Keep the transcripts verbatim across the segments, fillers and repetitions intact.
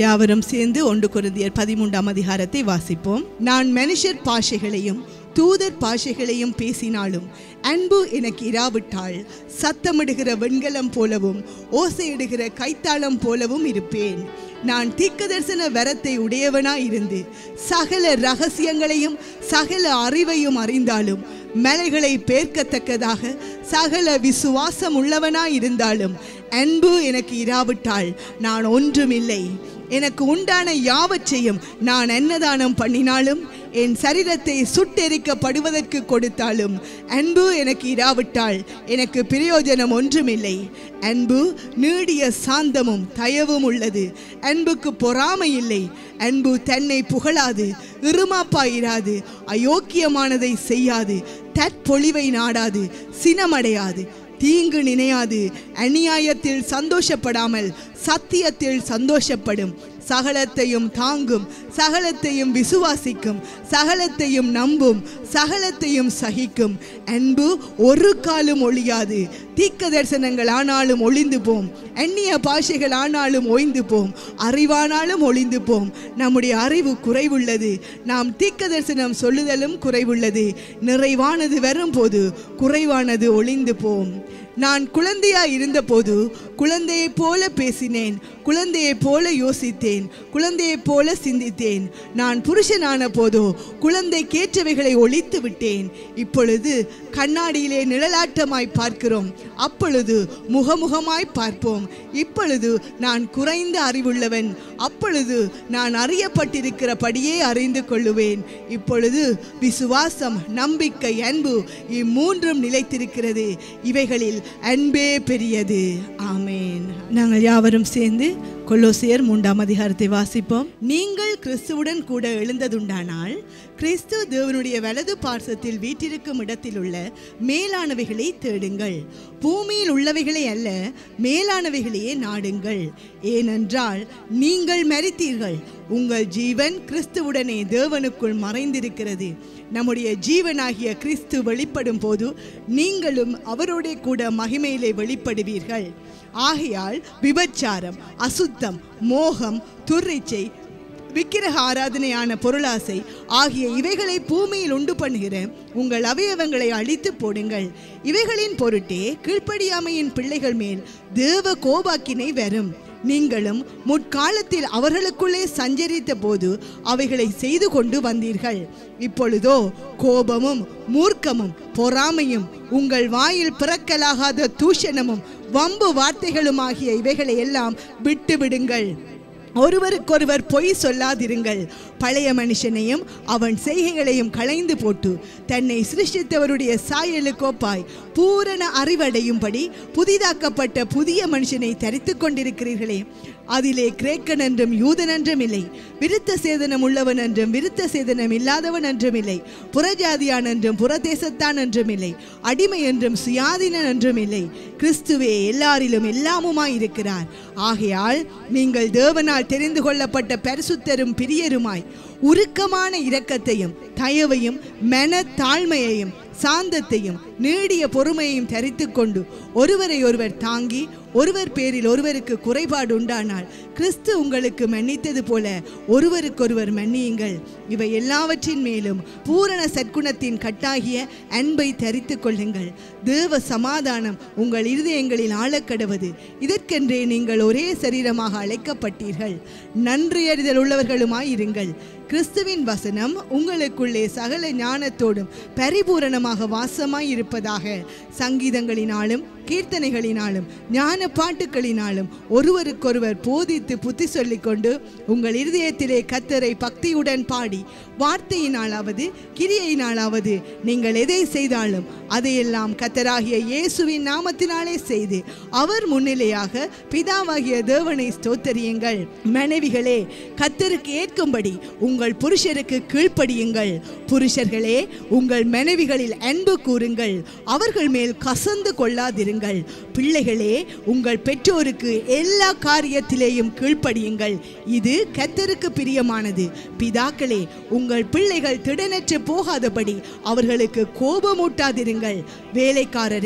யாவரும் சேர்ந்து ஒன்று கொரிந்தியர் பதிமூன்றாம் அதிகாரத்தை வாசிப்போம். நான் மனுஷர் பாஷைகளையும் தூதர் பாஷைகளையும் பேசினாலும் அன்பு எனக்கு இராவிட்டால் சத்தமிடுகிற வெண்கலம் போலவும் ஓசையிடுகிற கைத்தாளம் போலவும் இருப்பேன். நான் தீர்க்கதரிசன வரத்தை உடையவனாய் இருந்து சகல ரகசியங்களையும் சகல அறிவையும் அறிந்தாலும் மலைகளை பேர்க்கத்தக்கதாக சகல விசுவாசம் உள்ளவனாய் இருந்தாலும் அன்பு எனக்கு இராவிட்டால் நான் ஒன்றுமில்லை. எனக்கு உண்டான யாவற்றையும் நான் அன்னதானம் பண்ணினாலும் என் சரீரத்தை சுட்டெரிக்கப்படுவதற்கு கொடுத்தாலும் அன்பு எனக்கு இராவிட்டால் எனக்கு பிரயோஜனம் ஒன்றுமில்லை. அன்பு நீடிய சாந்தமும் தயவும் உள்ளது. அன்புக்கு பொறாமை இல்லை. அன்பு தன்னை புகழாது, இருமாப்பாயிராது, அயோக்கியமானதை செய்யாது, தற்பொழிவை நாடாது, சினமடையாது, தீங்கு நினையாது, அநியாயத்தில் சந்தோஷப்படாமல் சத்தியத்தில் சந்தோஷப்படும், சகலத்தையும் தாங்கும், சகலத்தையும் விசுவாசிக்கும், சகலத்தையும் நம்பும், சகலத்தையும் சகிக்கும். அன்பு ஒரு காலும் ஒழியாது. தீர்க்க தரிசனங்கள் ஆனாலும் ஒளிந்து போம், அந்நிய பாஷைகள் ஆனாலும் ஓய்ந்து போம், அறிவானாலும் ஒளிந்து போம். நம்முடைய அறிவு குறைவுள்ளது, நாம் தீர்க்க தரிசனம் சொல்லுதலும் குறைவுள்ளது. நிறைவானது வரும்போது குறைவானது ஒளிந்து போம். நான் குழந்தையாய் இருந்தபோது குழந்தையைப் போல பேசினேன், குழந்தையைப் போல யோசித்தேன், குழந்தையைப் போல சிந்தித்தேன். நான் புருஷனான போதோ குழந்தைக்கேற்றவைகளை ஒழித்து விட்டேன். இப்பொழுது கண்ணாடியிலே நிழலாட்டமாய் பார்க்கிறோம், அப்பொழுது முகமுகமாய் பார்ப்போம். இப்பொழுது நான் குறைந்த அறிவுள்ளவன், அப்பொழுது நான் அறியப்பட்டிருக்கிறபடியே அறிந்து கொள்ளுவேன். இப்பொழுது விசுவாசம், நம்பிக்கை, அன்பு இம்மூன்றும் நிலைத்திருக்கிறது. இவைகளில் அன்பே பெரியது. ஆமேன். நாங்கள் யாவரும் சேர்ந்து கொலோசியர் மூன்றாம் அதிகாரத்தை வாசிப்போம். நீங்கள் கிறிஸ்துவுடன் கூட எழுந்ததுண்டானால் கிறிஸ்து தேவனுடைய வலது பார்சத்தில் வீற்றிருக்கும் இடத்தில் உள்ள மேலானவைகளை தேடுங்கள், பூமியில் உள்ளவைகளை அல்ல, மேலானவைகளையே நாடுங்கள். ஏனென்றால் நீங்கள் மரித்தீர்கள், உங்கள் ஜீவன் கிறிஸ்துவுடனே தேவனுக்குள் மறைந்திருக்கிறது. நம்முடைய ஜீவனாகிய கிறிஸ்து வெளிப்படும் போது நீங்களும் அவரோட கூட மகிமையிலே வெளிப்படுவீர்கள். ஆகையால் விபச்சாரம், அசுத்தம், மோகம், துர்ரிச்சை, விக்கிரக ஆராதனையான பொருளாசை ஆகிய இவைகளை பூமியில் உண்டு பண்ணுகிற உங்கள் அவயவங்களை அழித்து போடுங்கள். இவைகளின் பொருட்டே கீழ்ப்படியாமையின் பிள்ளைகள் மேல் தேவ கோபாக்கினை வரும். நீங்களும் முற்காலத்தில் அவர்களுக்குள்ளே சஞ்சரித்த போது அவைகளை செய்து கொண்டு வந்தீர்கள். இப்பொழுதோ கோபமும் மூர்க்கமும் பொறாமையும் உங்கள் வாயில் பிறக்கலாகாத தூஷணமும் வம்பு வார்த்தைகளும் ஆகிய இவைகளை எல்லாம் விட்டுவிடுங்கள். ஒருவருக்கொருவர் பொய் சொல்லாதிருங்கள். பழைய மனுஷனையும் அவன் செய்கைகளையும் களைந்து போட்டு தன்னை சிருஷ்டித்தவருடைய சாயலுக்கோப்பாய் பூரண அறிவடையும்படி புதிதாக்கப்பட்ட புதிய மனுஷனை தரித்து கொண்டிருக்கிறீர்களே. அதிலே கிரேக்கன் என்றும் யூதன் என்றும் இல்லை, விருத்த சேதனம் உள்ளவன் என்றும் விருத்த சேதனம் இல்லாதவன் என்றும் இல்லை, புறஜாதியான் என்றும் புறதேசத்தான் என்றும் இல்லை, அடிமை என்றும் சுயாதீனன் என்றும் இல்லை, கிறிஸ்துவே எல்லாரிலும் எல்லாமுமாய் இருக்கிறார். ஆகையால் நீங்கள் தேவனால் தெரிந்து கொள்ளப்பட்ட பரிசுத்தரும் பிரியருமாய் உருக்கமான இரக்கத்தையும் தயவையும் மன தாழ்மையையும் சாந்தத்தையும் நீடிய பொறுமையையும் தரித்து கொண்டு ஒருவரை ஒருவர் தாங்கி ஒருவர் பேரில் ஒருவருக்கு குறைபாடு உண்டானால் கிறிஸ்து உங்களுக்கு மன்னித்தது போல ஒருவருக்கொருவர் மன்னியுங்கள். இவை எல்லாவற்றின் மேலும் பூரண சற்குணத்தின் கட்டாகிய அன்பை தரித்து கொள்ளுங்கள். தேவ சமாதானம் உங்கள் இருதயங்களில் ஆழக்கடவது. இதற்கென்றே நீங்கள் ஒரே சரீரமாக அழைக்கப்பட்டீர்கள். நன்றியறிதல் உள்ளவர்களுமாய் இருங்கள். கிறிஸ்துவின் வசனம் உங்களுக்குள்ளே சகல ஞானத்தோடும் பரிபூரணமாக வாசமாய் இருப்பதாக. சங்கீதங்களினாலும் கீர்த்தனைகளினாலும் ஞான பாட்டுகளினாலும் ஒருவருக்கொருவர் போதித்து புத்தி சொல்லிக் கொண்டு உங்கள் இருதயத்திலே கர்த்தரை பக்தியுடன் பாடி வார்த்தையினாலாவது கிரியையினாலாவது நீங்கள் எதை செய்தாலும் அதையெல்லாம் கர்த்தராகிய இயேசுவின் நாமத்தினாலே செய்து அவர் முன்னிலையாக பிதாவாகிய தேவனை ஸ்தோத்தரியுங்கள். மனைவிகளே, கர்த்தருக்கு ஏற்கும்படி உங்கள் புருஷருக்கு கீழ்ப்படியுங்கள். புருஷர்களே, உங்கள் மனைவிகளில் அன்பு கூறுங்கள், அவர்கள் மேல் கசந்து கொள்ளாதிருங்கள். பிள்ளைகளே, உங்கள் பெற்றோருக்கு எல்லா காரியத்திலேயும் கீழ்ப்படியுங்கள், இது கர்த்தருக்கு பிரியமானது. பிதாக்களே, உங்கள் பிள்ளைகள் திடனற்று போகாதபடி அவர்களுக்கு கோபமூட்டாதிருங்கள். வேலைக்காரரே,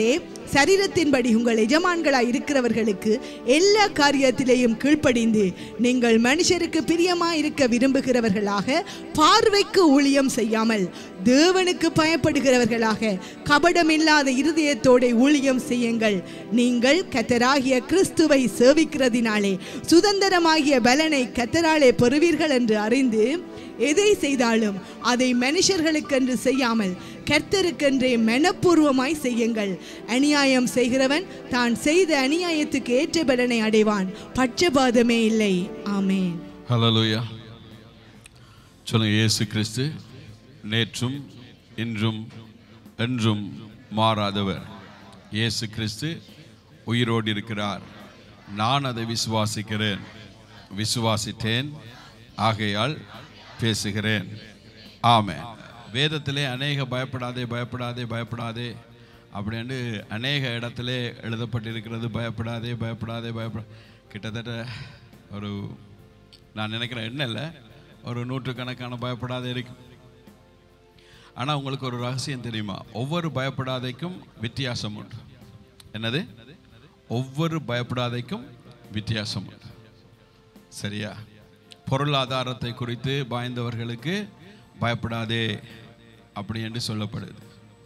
சரீரத்தின்படி உங்கள் எஜமான்களாய் இருக்கிறவர்களுக்கு எல்லா காரியத்திலேயும் கீழ்ப்படிந்து நீங்கள் மனுஷருக்கு பிரியமாய் இருக்க விரும்புகிறவர்களாக, பார்வைக்கு ஊழியம் செய்யாமல் தேவனுக்கு பயப்படுகிறவர்களாக கபடமில்லாத இருதயத்தோட ஊழியம் செய்யுங்கள். நீங்கள் கர்த்தராகிய கிறிஸ்துவை சேவிக்கிறதினாலே சுதந்திரமாகிய பலனை கர்த்தராலே பெறுவீர்கள் என்று அறிந்து எதை செய்தாலும் அதை மனுஷர்களுக்கென்று செய்யாமல் கர்த்தருக்கென்றே மனப்பூர்வமாய் செய்யுங்கள். அநியாயம் செய்கிறவன் தான் செய்த அநியாயத்துக்கு ஏற்ற பலனை அடைவான், பட்சபாதமே இல்லை. ஆமென். ஹல்லேலூயா. சொல்லுங்க, இயேசு கிறிஸ்து நேற்றும் இன்றும் என்றும் மாறாதவர். இயேசு கிறிஸ்து உயிரோடு இருக்கிறார். நான் அதை விசுவாசிக்கிறேன், விசுவாசித்தேன், ஆகையால் பேசுகிறேன். ஆமென். வேதத்திலே அநேக பயப்படாதே பயப்படாதே பயப்படாதே அப்படின்னு அநேக இடத்துல எழுதப்பட்டிருக்கிறது. பயப்படாதே பயப்படாதே பயப்பட கிட்டத்தட்ட ஒரு நான் நினைக்கிறேன் என்ன இல்லை ஒரு நூற்றுக்கணக்கான பயப்படாதே இருக்கும். ஆனால் உங்களுக்கு ஒரு ரகசியம் தெரியுமா? ஒவ்வொரு பயப்படாதைக்கும் வித்தியாசம் உண்டு. என்னது? ஒவ்வொரு பயப்படாதைக்கும் வித்தியாசம் உண்டு. சரியா? பொருளாதாரத்தை குறித்து பயந்தவர்களுக்கு பயப்படாதே அப்படி என்று சொல்லப்படுது.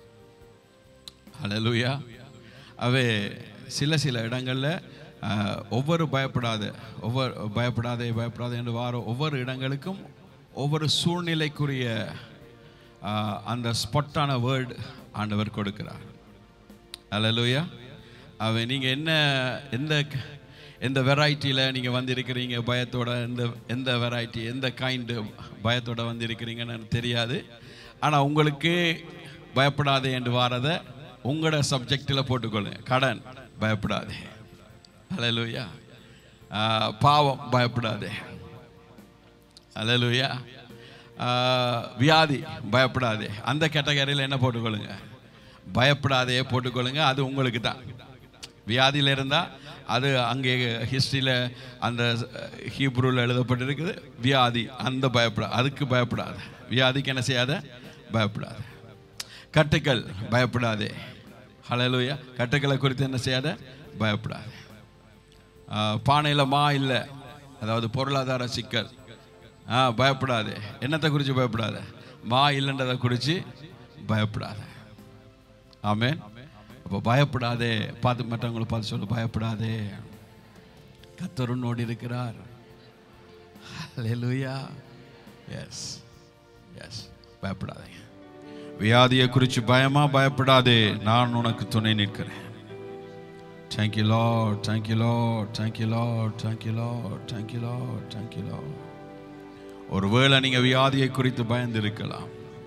ஹல்லேலூயா. அவே சில சில இடங்களில் ஒவ்வொரு பயப்படாத ஒவ்வொரு பயப்படாதே பயப்படாதே என்று வார ஒவ்வொரு இடங்களுக்கும் ஒவ்வொரு சூழ்நிலைக்குரிய அந்த ஸ்பாட்டான வேர்டு ஆண்டவர் கொடுக்கிறார். ஹல்லேலூயா. அவை நீங்கள் என்ன எந்த எந்த வெரைட்டியில் நீங்கள் வந்திருக்கிறீங்க பயத்தோட, எந்த எந்த வெரைட்டி எந்த கைண்டு பயத்தோட வந்திருக்கிறீங்கன்னு எனக்கு தெரியாது. ஆனால் உங்களுக்கு பயப்படாதே என்று வாரதை உங்களோட சப்ஜெக்டில் போட்டுக்கொள்ளுங்க. கடன் பயப்படாதே. ஹல்லேலூயா. பாவம் பயப்படாதே. ஹல்லேலூயா. வியாதி பயப்படாதே. அந்த கேட்டகரியில் என்ன போட்டுக்கொள்ளுங்க? பயப்படாதே போட்டுக்கொள்ளுங்க. அது உங்களுக்கு தான். வியாதியில் இருந்தால் அது அங்கே ஹிஸ்ட்ரியில் அந்த ஹீப்ரூவில் எழுதப்பட்டிருக்குது. வியாதி அந்த பயப்படா அதுக்கு பயப்படாத. வியாதிக்கு என்ன செய்யாத? பயப்படாத. கட்டுக்கள் பயப்படாதே. ஹல்லேலூயா. கட்டுக்களை குறித்து என்ன செய்யாத? பயப்படாத. பானையில் மா இல்லை, அதாவது பொருளாதார சிக்கல், ஆ பயப்படாதே. என்னத்தை குறித்து பயப்படாத? மா இல்லைன்றதை குறித்து பயப்படாத. ஆமென். அப்போ பயப்படாதே. பார்த்து மற்றவங்களை பார்த்து சொல்லு, பயப்படாதே, கர்த்தர் உன்னோடு இருக்கிறார். ஹல்லேலூயா. எஸ் எஸ் பயப்படாதே. வியாதியை குறித்து பயமா? பயப்படாதே, நான் உனக்கு துணை நிற்கிறேன். Thank you Lord, thank you Lord, thank you Lord, thank you Lord, thank you Lord, thank you Lord. ஒருவேளை நீங்கள் வியாதியை குறித்து பயந்திருக்கலாம்,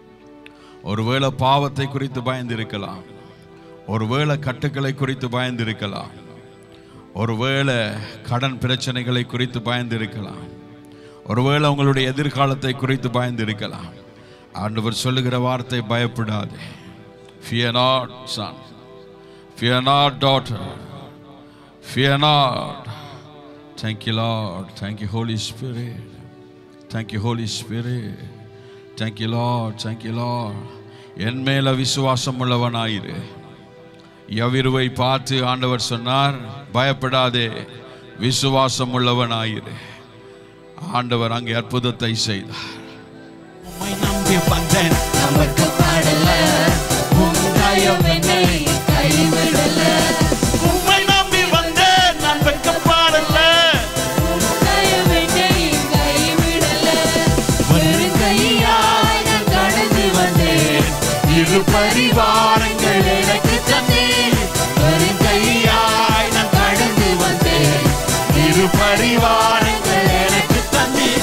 ஒருவேளை பாவத்தை குறித்து பயந்திருக்கலாம், ஒருவேளை கட்டுக்களை குறித்து பயந்திருக்கலாம், ஒருவேளை கடன் பிரச்சனைகளை குறித்து பயந்திருக்கலாம், ஒருவேளை உங்களுடைய எதிர்காலத்தை குறித்து பயந்திருக்கலாம். ஆண்டவர் சொல்லுகிற வார்த்தை, பயப்படாதே. Fear not, son. Fear not, daughter. Fear not. Thank you, Lord. Thank you, Holy Spirit. Thank you, Holy Spirit. Thank you, Lord. Thank you, Lord. என் மேல விசுவாசம் உள்ளவனாயிரு. யவிருவை பார்த்து ஆண்டவர் சொன்னார், பயப்படாதே, விசுவாசம் உள்ளவனாயிரு. ஆண்டவர் அங்கே அற்புதத்தை செய்தார். உம்மை நம்பி வந்தேன், நமக்கு பாடல, உம் தயவு என்னை கைவிடல. உம்மை நம்பி வந்தேன், நான் வெட்கப்படல, உம் தயவு என்னை கைவிடல. வெறும் கையாய் நான் கடந்து வந்தேன், இரு பரிவாரங்கள் எனக்கு தந்தேன். வெறும் கையாய் நான் கடந்து வந்தேன், இரு பரிவாரங்கள் எனக்கு தந்தேன்.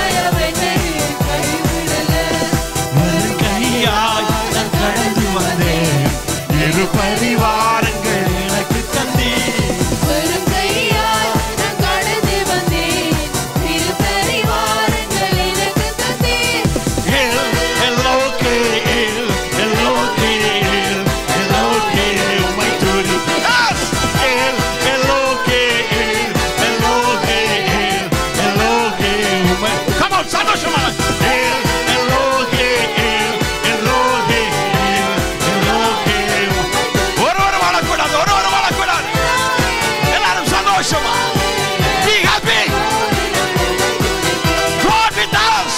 கடந்து வந்தேன், இரு பரிவாரங்கள் எனக்கு தந்தி வெறும் கையால் நான் கடந்து வந்தேன் இரு பரிவாரங்கள் எனக்கு தந்தீர் எல் எல்லோகே எல் எல்லோகே எல் எல்லோகே உம்மை துதி எஸ் எல் எல்லோகே எல் எல்லோகே எல் எல்லோகே உம்மை come on சந்தோஷமா எல் எல்லோகே எல் எல்லோகே எல் எல்லோகே ஒரு ஒரு வாழக்கூடாது ஒரு ஒரு வாழக்கூடாது எல்லாரும் சந்தோஷமா be happy God with us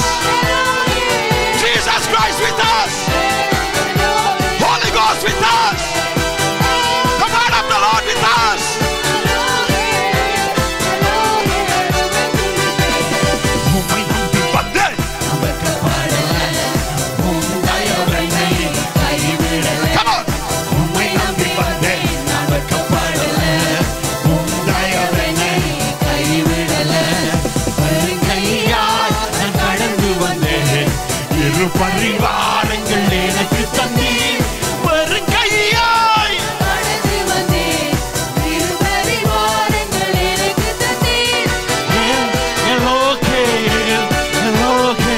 Jesus Christ with us Holy Ghost with us the word of the Lord with us உம்மை நம்பி வந்தேன் Come on உம்மை நம்பி வந்தேன் உம் தயவினை கைவிடல வருங்கையாய் நான் கடந்து வந்தேன் இரு பரிவாரங்கள் எனக்கு தந்தீர் வருங்கையாய் கடந்து வந்தேன் இரு பரிவாரங்கள் எனக்கு தந்தீர் எல்லோகே எல்லோகே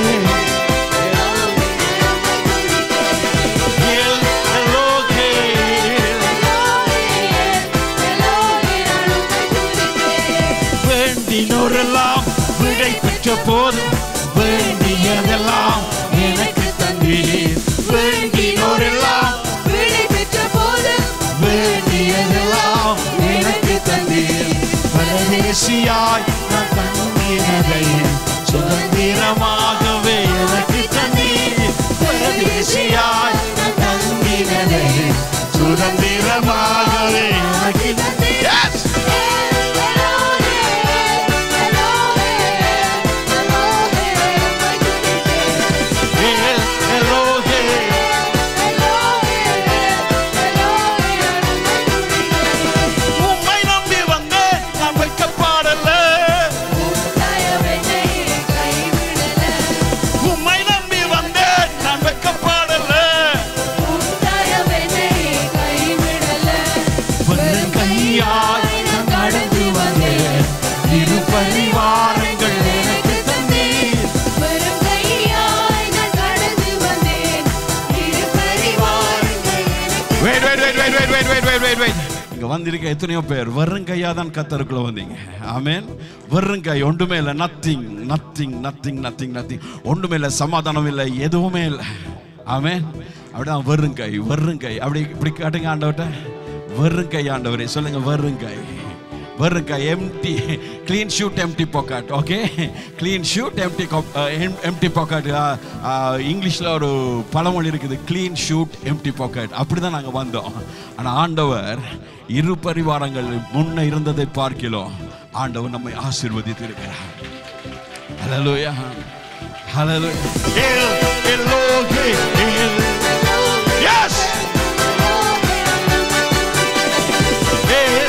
எல்லோகே வேண்டினோரெல்லாம் விடை பெற்ற போது வேண்டியதெல்லாம் எனக்கு தந்தீர் வேண்டினோரெல்லாம் விடை பெற்ற போது வேண்டியதெல்லாம் எனக்கு தந்தீர் பரதேசியாய் நான் தங்கினதை சுதந்திரமாகவே எனக்கு தந்தீர் பரதேசியாய் நான் தங்கினதை சுதந்திரமாகவே எனக்கு தந்தீர் Yes! El Elohe உம்மை நம்பி வந்தேன் நான் வெட்கப்படல உம்மை நம்பி வந்தேன் நான் வெட்கப்படல வெறும் கையாய் நான் கடந்து வந்தேன் இரு பரிவாரங்கள் எனக்கு தந்தீர் Wait, wait, wait, wait, wait, wait, wait, wait, wait, wait. இங்க வந்திருக்க எத்தனையோ பேர் வெறும் கையா தான் கத்தருக்குள்ள வந்தீங்க ஆமென் வெறும் கை ஒன்றுமே இல்லை nothing nothing nothing nothing nothing ஒன்றுமே இல்லை சமாதானம் இல்லை எதுவுமே இல்லை ஆமென் அப்படிதான் வெறும் கை வெறும் கை அப்படி இப்படி காட்டுங்க ஆண்டவர்கிட்ட வெறும் கை ஆண்டவரே சொல்லுங்க வெறும் கை வெறும் கை empty clean shoot empty pocket okay clean shoot empty empty pocket இங்கிலீஷ்ல ஒரு பழமொழி இருக்குது clean shoot empty pocket அப்படிதான் நாங்க வந்தோம் ஆனா ஆண்டவர் இரு பரிவாரங்கள் முன்ன இருந்ததை பார்க்கிறோம் ஆண்டவர் நம்மை ஆசீர்வதித்து இருக்கிறார் ஹalleluya ஹalleluya el elohe el yes el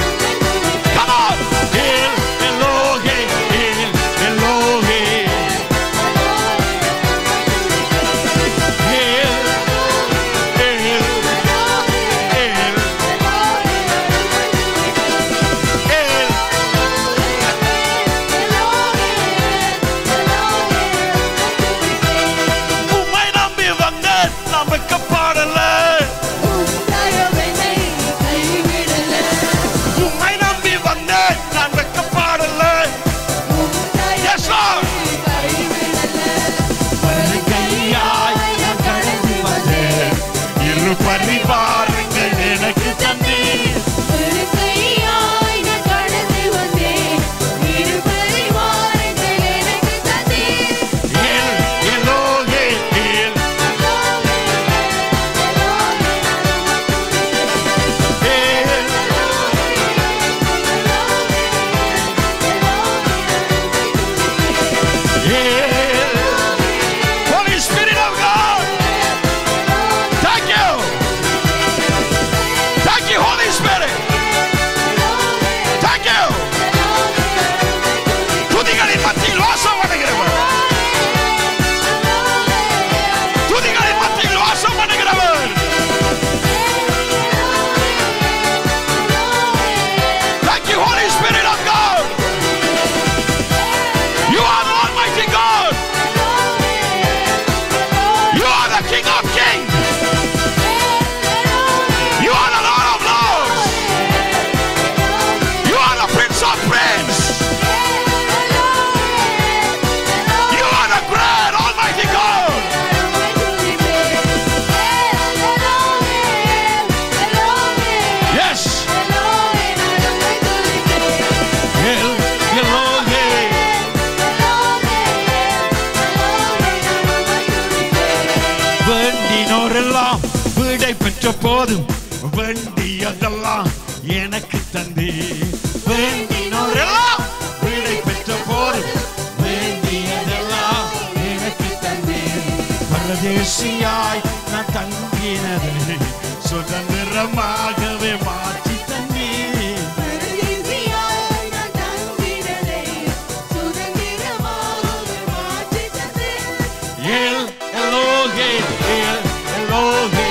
Come on! El Elohe, el Elohe. பெற்ற போதும் வேண்டியதெல்லாம் எனக்கு தந்தே. வேண்டினோரெல்லாம் விடை பெற்ற போதும் வேண்டியதெல்லாம் எனக்கு தந்தே. பரதேசியாய் நான் தங்கினதை சுதந்திரமாகவே மாற்றி தந்தே. பரதேசியாய் நான் தங்கினதை சுதந்திரமாகவே மாற்றி தந்தே. எல் எலோகே எல் எலோகே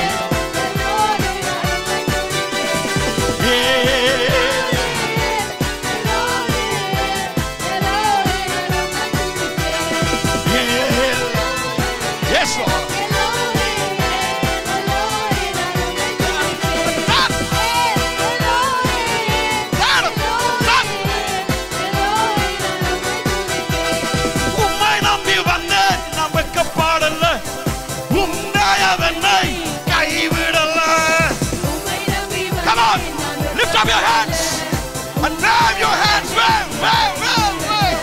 Lift up your hands and wave your hands. Wave, wave, wave, wave.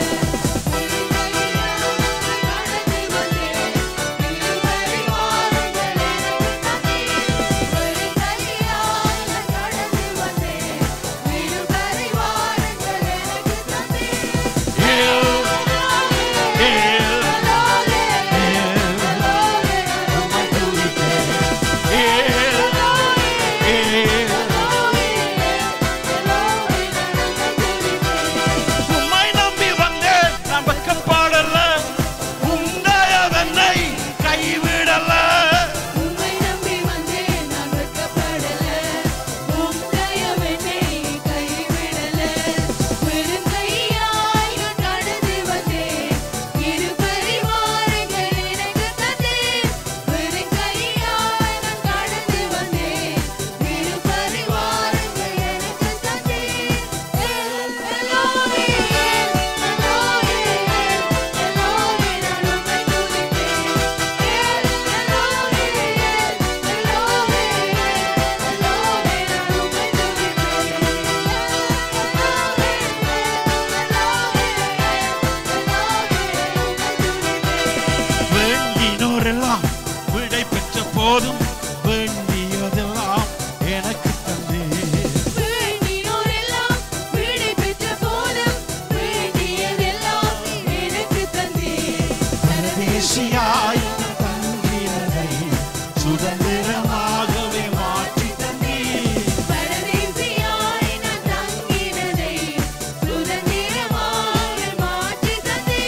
போதும் வேண்டியதெல்லாம் எனக்கு தந்தே. வேண்டினோரெல்லாம் விடை பெற்ற போதும் வேண்டியதெல்லாம் எனக்கு தந்தே. பரதேசியாய் தங்கினதை சுதந்திரமாகவே மாற்றி தந்தே. பரதேசியாய் நான் தங்கினதை சுதந்திரமாக மாற்றி தந்தே.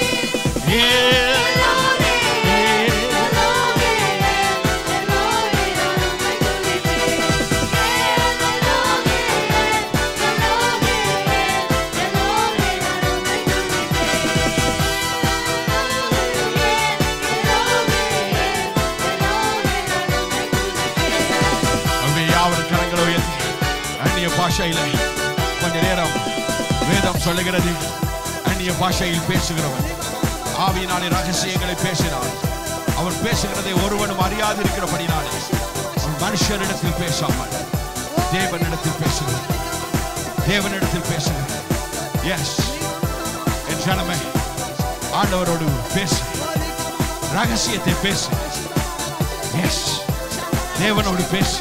பாஷையில கொஞ்ச நேரம் வேதம் சொல்லுகிறது. அந்நிய பாஷையில் பேசுகிறவன் ஆவியினாலே ரகசியங்களை பேசினான். அவன் பேசுகிறதை ஒருவனும் அறியாது இருக்கிறபடினாலே அவன் மனுஷனிடத்தில் பேசாமல் தேவனிடத்தில் பேசுகிறான். தேவனிடத்தில் பேசுகிறான். எஸ் என் ஜனமே, ஆண்டவரோடு பேசு, ரகசியத்தை பேசு. எஸ் தேவனோடு பேசு.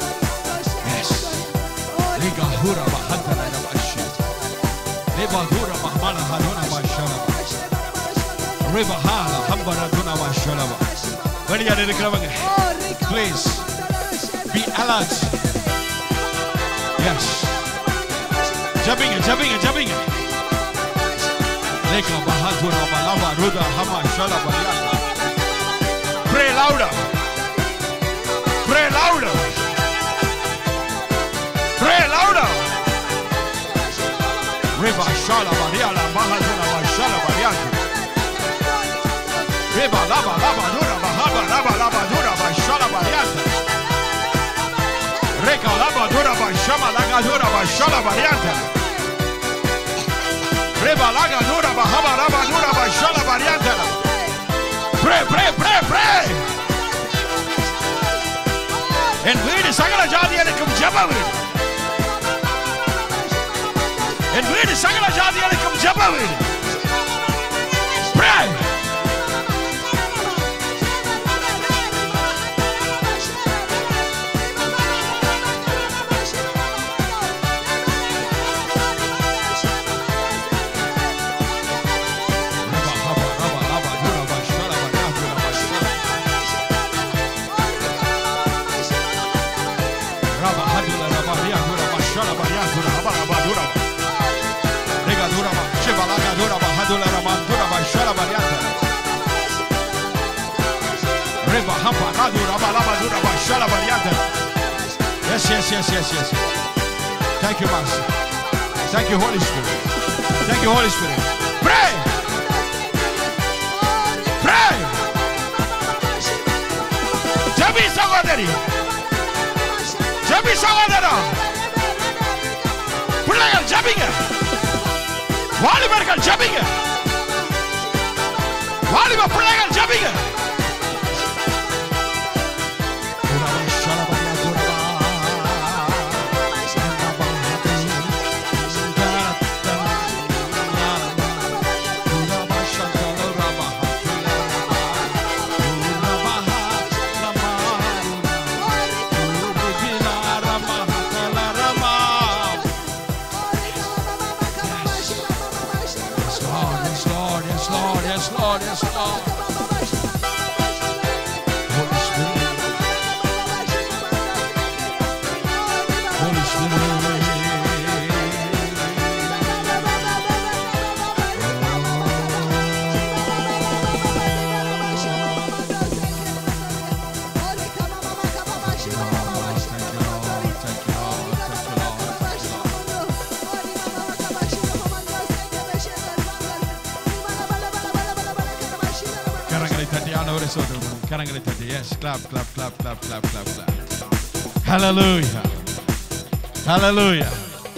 Hura bahadana na bashi, leba hura mahmala hadona bashala, reba hala hambara dona bashala. வெளியால இருக்கிறவங்க, please be alert. Yes, jumping, jumping, jumping. Leka bahaduna malava ruda hama shala bayaka. Pray louder, pray louder. Pray louder. Reba shala Maria la bahadura wa shala Maria. Reba lava lava dura bahaba lava lava dura wa shala Maria. Reka lava dura wa shama laga dura wa shala Maria. Reba laga dura bahaba lava dura wa shala Maria. Pray, pray, pray, pray. En வீடு சகல ஜாதிகளுக்கும் ஜெப வீடு. என் வீடு சகல ஜாதிகளுக்கும் ஜெப வீடு. Pray. raba hapa radu raba laba du raba shala bariata. Yes, yes, yes, yes, yes. Thank you, Master. Thank you, Holy Spirit. Thank you, Holy Spirit. Pray. Pray. Jabi sagodari. Jabi sagodara. பிள்ளைகள் ஜெபிங்க. வாலிபர்கள் ஜெபிங்க. வாலிப பிள்ளைகள் ஜெபிங்க. கரங்களை தட்டி. Yes, clap, clap, clap, clap, clap, clap, clap. Hallelujah. Hallelujah.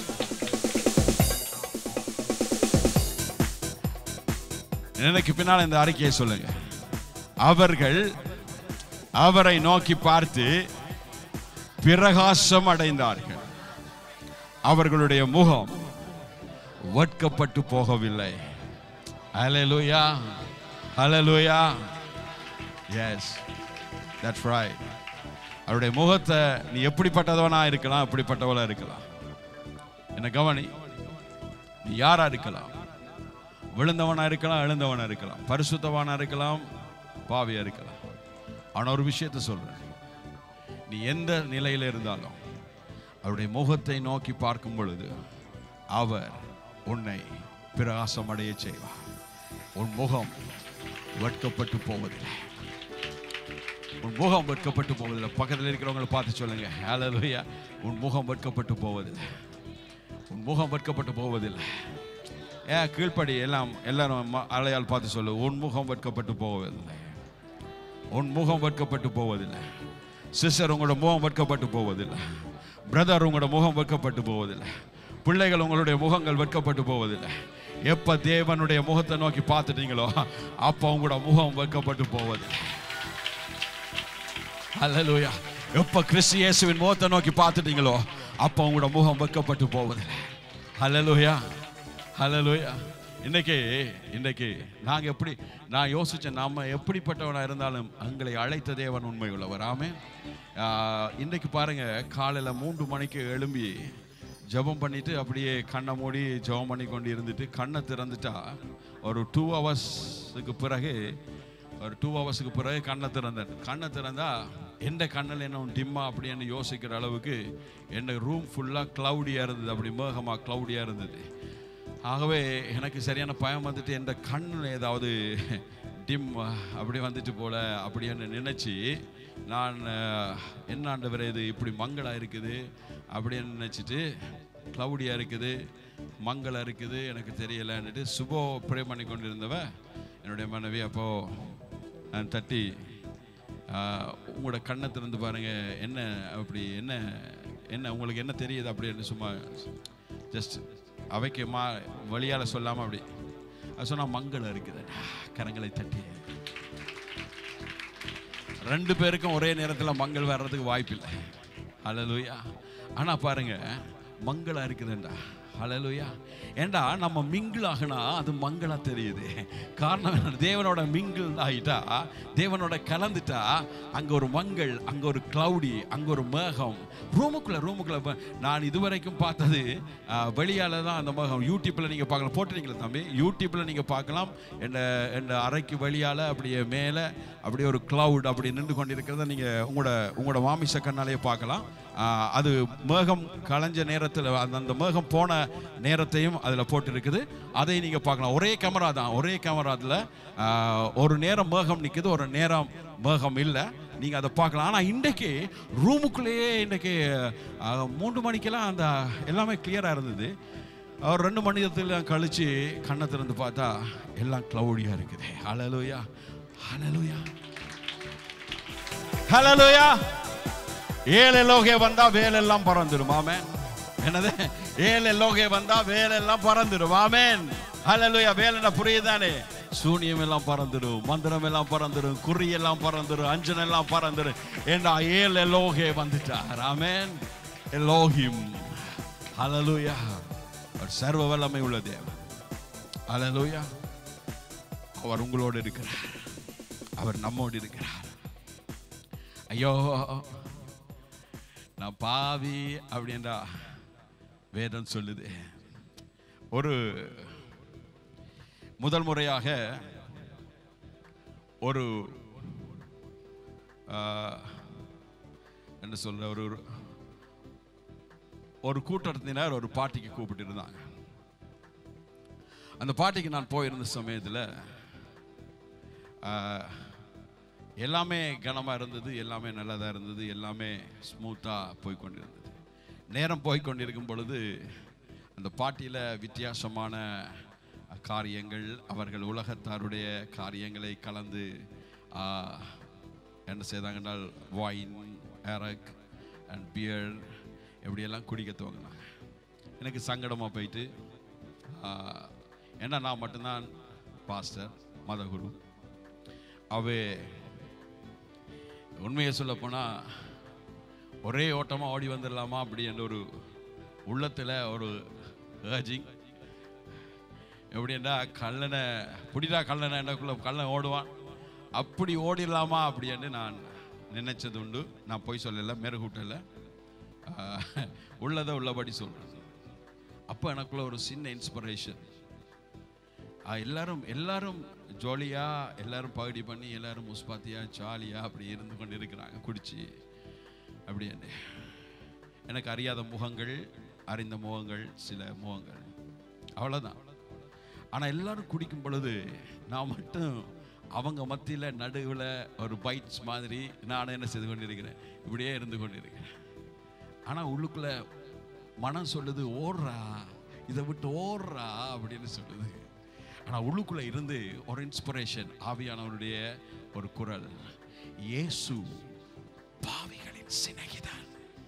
எனக்கு பின்னால் இந்த அறிக்கையை சொல்லுங்க. அவர்கள் அவரை நோக்கி பார்த்து பிரகாசம் அடைந்தார்கள். அவர்களுடைய முகம் வெட்கப்பட்டு போகவில்லை. Hallelujah. Hallelujah. Yes, that's right. அவருடைய முகத்தை நீ எப்படிப்பட்டவனா இருக்கலாம், எப்படிப்பட்டவளா இருக்கலாம். என்ன கவனி, நீ யாரா இருக்கலாம். விழுந்தவனா இருக்கலாம், எழுந்தவனா இருக்கலாம், பரிசுத்தவனா இருக்கலாம், பாவியா இருக்கலாம். ஆனா ஒரு விஷயத்தை சொல்றேன், நீ எந்த நிலையில இருந்தாலும் அவருடைய முகத்தை நோக்கி பார்க்கும் பொழுது அவர் உன்னை பிரகாசம் அடைய செய்வார். உன் முகம் வெட்கப்பட்டு போவதில்லை. உன் முகம் வெட்கப்பட்டு போவதில்லை. பக்கத்தில் இருக்கிறவங்களை பார்த்து சொல்லுங்க, ஹல்லேலூயா. உன் முகம் வெட்கப்பட்டு போவதில்லை. உன் முகம் வெட்கப்பட்டு போவதில்லை. ஏன் கீழ்ப்படி எல்லாம் எல்லாரும் அலையால் பார்த்து சொல்லு, உன் முகம் வெட்கப்பட்டு போவதில்லை. உன் முகம் வெட்கப்பட்டு போவதில்லை. சிஸ்டர் உங்களோட முகம் வெட்கப்பட்டு போவதில்லை. பிரதர் உங்களோட முகம் வெட்கப்பட்டு போவதில்லை. பிள்ளைகள் உங்களுடைய முகங்கள் வெட்கப்பட்டு போவதில்லை. எப்ப தேவனுடைய முகத்தை நோக்கி பார்த்துட்டீங்களோ அப்ப உங்களோட முகம் வெட்கப்பட்டு போவதில்லை. ஹல்லேலூயா. எப்ப கிறிஸ்து இயேசுவின் முகத்தை நோக்கி பார்த்துட்டீங்களோ அப்ப உங்களோட முகம் வெட்கப்பட்டு போவதில்லை. ஹல்லேலூயா. ஹல்லேலூயா. இன்னைக்கு இன்னைக்கு நாங்க எப்படி நான் யோசிச்சேன், நாம எப்படிப்பட்டவனா இருந்தாலும் எங்களை அழைத்த தேவன் உண்மை உள்ளவர். ஆமென். இன்னைக்கு பாருங்க, காலையில மூன்று மணிக்கு எழும்பி ஜெபம் பண்ணிட்டு அப்படியே கண்ணை மூடி ஜெபம் பண்ணி கொண்டு இருந்துட்டு கண்ணை திறந்துட்டா ஒரு டூ ஹவர்ஸுக்கு பிறகு ஒரு டூ ஹவர்ஸுக்கு பிறகு கண்ணை திறந்தேன். கண்ணை திறந்தா எந்த கண்ணில் என்ன டிம்மா அப்படின்னு யோசிக்கிற அளவுக்கு என்ன ரூம் ஃபுல்லாக க்ளவுடியாக இருந்தது. அப்படி மேகமாக க்ளவுடியாக இருந்தது. ஆகவே எனக்கு சரியான பயம் வந்துட்டு எந்த கண்ணில் ஏதாவது டிம் அப்படி வந்துட்டு போல அப்படின்னு நினச்சி நான் என்ன ஆண்டவரே இது இப்படி மங்களாக இருக்குது அப்படின்னு நினச்சிட்டு, க்ளவுடியாக இருக்குது, மங்களாக இருக்குது, எனக்கு தெரியலைன்னுட்டு சுபோ ப்ரே பண்ணி கொண்டு இருந்தவ என்னுடைய மனைவி அப்போது நான் தட்டி, உங்களோட கண்ணை திறந்து பாருங்கள், என்ன அப்படி என்ன என்ன உங்களுக்கு என்ன தெரியுது அப்படின்னு சும்மா ஜஸ்ட் அவைக்கு மா வழியால் சொல்லாமல் அப்படி அது சொன்னால் மங்களாக இருக்குது. கரங்களை தட்டி. ரெண்டு பேருக்கும் ஒரே நேரத்தில் மங்கள் வர்றதுக்கு வாய்ப்பில்லை. ஹல்லேலூயா. ஆனால் பாருங்க, மங்களா இருக்குதுண்டா. ஹல்லேலூயா. ஏண்டா நம்ம மிங்கிள் ஆகினா அது மங்களா தெரியுது. காரணம் தேவனோட மிங்கிள் ஆகிட்டா, தேவனோட கலந்துட்டா அங்கே ஒரு மங்கள், அங்கே ஒரு க்ளவுடி, அங்கே ஒரு மேகம். ரூமுக்குள்ளே ரூமுக்குள்ளே நான் இதுவரைக்கும் பார்த்தது வெளியால் தான் அந்த மேகம். யூடியூப்பில் நீங்கள் பார்க்கலாம், போட்டுறீங்களா தம்பி? யூடியூப்பில் நீங்கள் பார்க்கலாம். என் என் அறைக்கு வெளியால் அப்படியே மேலே அப்படியே ஒரு க்ளவுட் அப்படி நின்று கொண்டிருக்கிறத நீங்கள் உங்களோட உங்களோட மாமிச கண்ணாலேயே பார்க்கலாம். அது மேகம் களைஞ்ச நேரத்தில் அந்த அந்த மேகம் போன நேரத்தையும் அதில் போட்டிருக்குது. அதை நீங்கள் பார்க்கலாம். ஒரே கேமரா தான், ஒரே கேமரா அதில் ஒரு நேரம் மேகம் நிற்குது, ஒரு நேரம் மேகம் இல்லை. நீங்கள் அதை பார்க்கலாம். ஆனால் இன்றைக்கு ரூமுக்குள்ளேயே இன்றைக்கு மூன்று மணிக்கெல்லாம் அந்த எல்லாமே கிளியராக இருந்தது. ஒரு ரெண்டு மணி நேரத்தில் கழித்து கண்ணை திறந்து பார்த்தா எல்லாம் க்ளவுடியாக இருக்குது. ஹல்லேலூயா, ஹல்லேலூயா, ஹல்லேலூயா. ஏழு லோகே வந்தா வேலெல்லாம் பறந்துடும். ஆமென். என்னது? ஏழு லோகே வந்தா வேலெல்லாம் பறந்துடும். ஆமென். ஹல்லேலூயா. வேலைன்னா புரியுதானே? சூனியம் எல்லாம் பறந்துடும், மந்திரம் எல்லாம் பறந்துடும், குறி எல்லாம் பறந்துடும், அஞ்சன் எல்லாம் பறந்துடும். ஏண்டா ஏழு லோகே வந்துட்டார். ஆமென். எலோஹிம். ஹல்லேலூயா. அவர் சர்வ வல்லமை உள்ள தேவன். ஹல்லேலூயா. அவர் உங்களோடு இருக்கிறார், அவர் நம்மோடு இருக்கிறார். ஐயோ நான் பாவி அப்படின்றா வேதம் சொல்லுது. ஒரு முதல் முறையாக ஒரு என்ன சொல்ற ஒரு ஒரு கூட்டத்தினர் ஒரு பாட்டிக்கு கூப்பிட்டு இருந்தாங்க. அந்த பாட்டிக்கு நான் போயிருந்த சமயத்தில் எல்லாமே கனமாக இருந்தது, எல்லாமே நல்லதாக இருந்தது, எல்லாமே ஸ்மூத்தாக போய்கொண்டிருந்தது. நேரம் போய்கொண்டிருக்கும் பொழுது அந்த பாட்டியில் வித்தியாசமான காரியங்கள், அவர்கள் உலகத்தாருடைய காரியங்களை கலந்து என்ன செய்தாங்கன்னால் வைன், அரக் அண்ட் பியர் எப்படியெல்லாம் குடிக்க துவங்கினாங்க. எனக்கு சங்கடமாக போயிட்டு, ஏன்னா நான் மட்டும்தான் பாஸ்டர், மதகுரு. அவே உண்மையை சொல்ல போனால் ஒரே ஓட்டமாக ஓடி வந்துடலாமா அப்படி என்ற ஒரு உள்ளத்தில் ஒரு ஏர்ஜிங். எப்படின்னா கல்லனை புடிடா கல்லனை என்னக்குள்ள கல்லன் ஓடுவான், அப்படி ஓடிடலாமா அப்படின்னு நான் நினைச்சது உண்டு. நான் போய் சொல்லலை, மெருகூட்டலை, உள்ளதை உள்ளபடி சொல்கிறேன். அப்போ எனக்குள்ள ஒரு சின்ன இன்ஸ்பிரேஷன். எல்லாரும் எல்லாரும் ஜாலியாக எல்லாரும் பகுடி பண்ணி எல்லாரும் முஸ்பாத்தியாக ஜாலியாக அப்படி இருந்து கொண்டு இருக்கிறாங்க குடிச்சு அப்படின்னு. எனக்கு அறியாத முகங்கள், அறிந்த முகங்கள், சில முகங்கள், அவ்வளோதான். ஆனால் எல்லாரும் குடிக்கும் பொழுது நான் மட்டும் அவங்க மத்தியில் நடுவில் ஒரு பைட்ஸ் மாதிரி நான் என்ன செய்து கொண்டிருக்கிறேன், இப்படியே இருந்து கொண்டிருக்கிறேன். ஆனால் உள்ளுக்குள்ள மனம் சொல்லுது ஓடுறா, இதை விட்டு ஓடுறா அப்படின்னு சொல்லுது. ஆனால் உள்ளுக்குள்ள இருந்து ஒரு இன்ஸ்பிரேஷன், ஆவியானவருடைய ஒரு குரல், இயேசு பாவிகளின் சிநேகிதன்,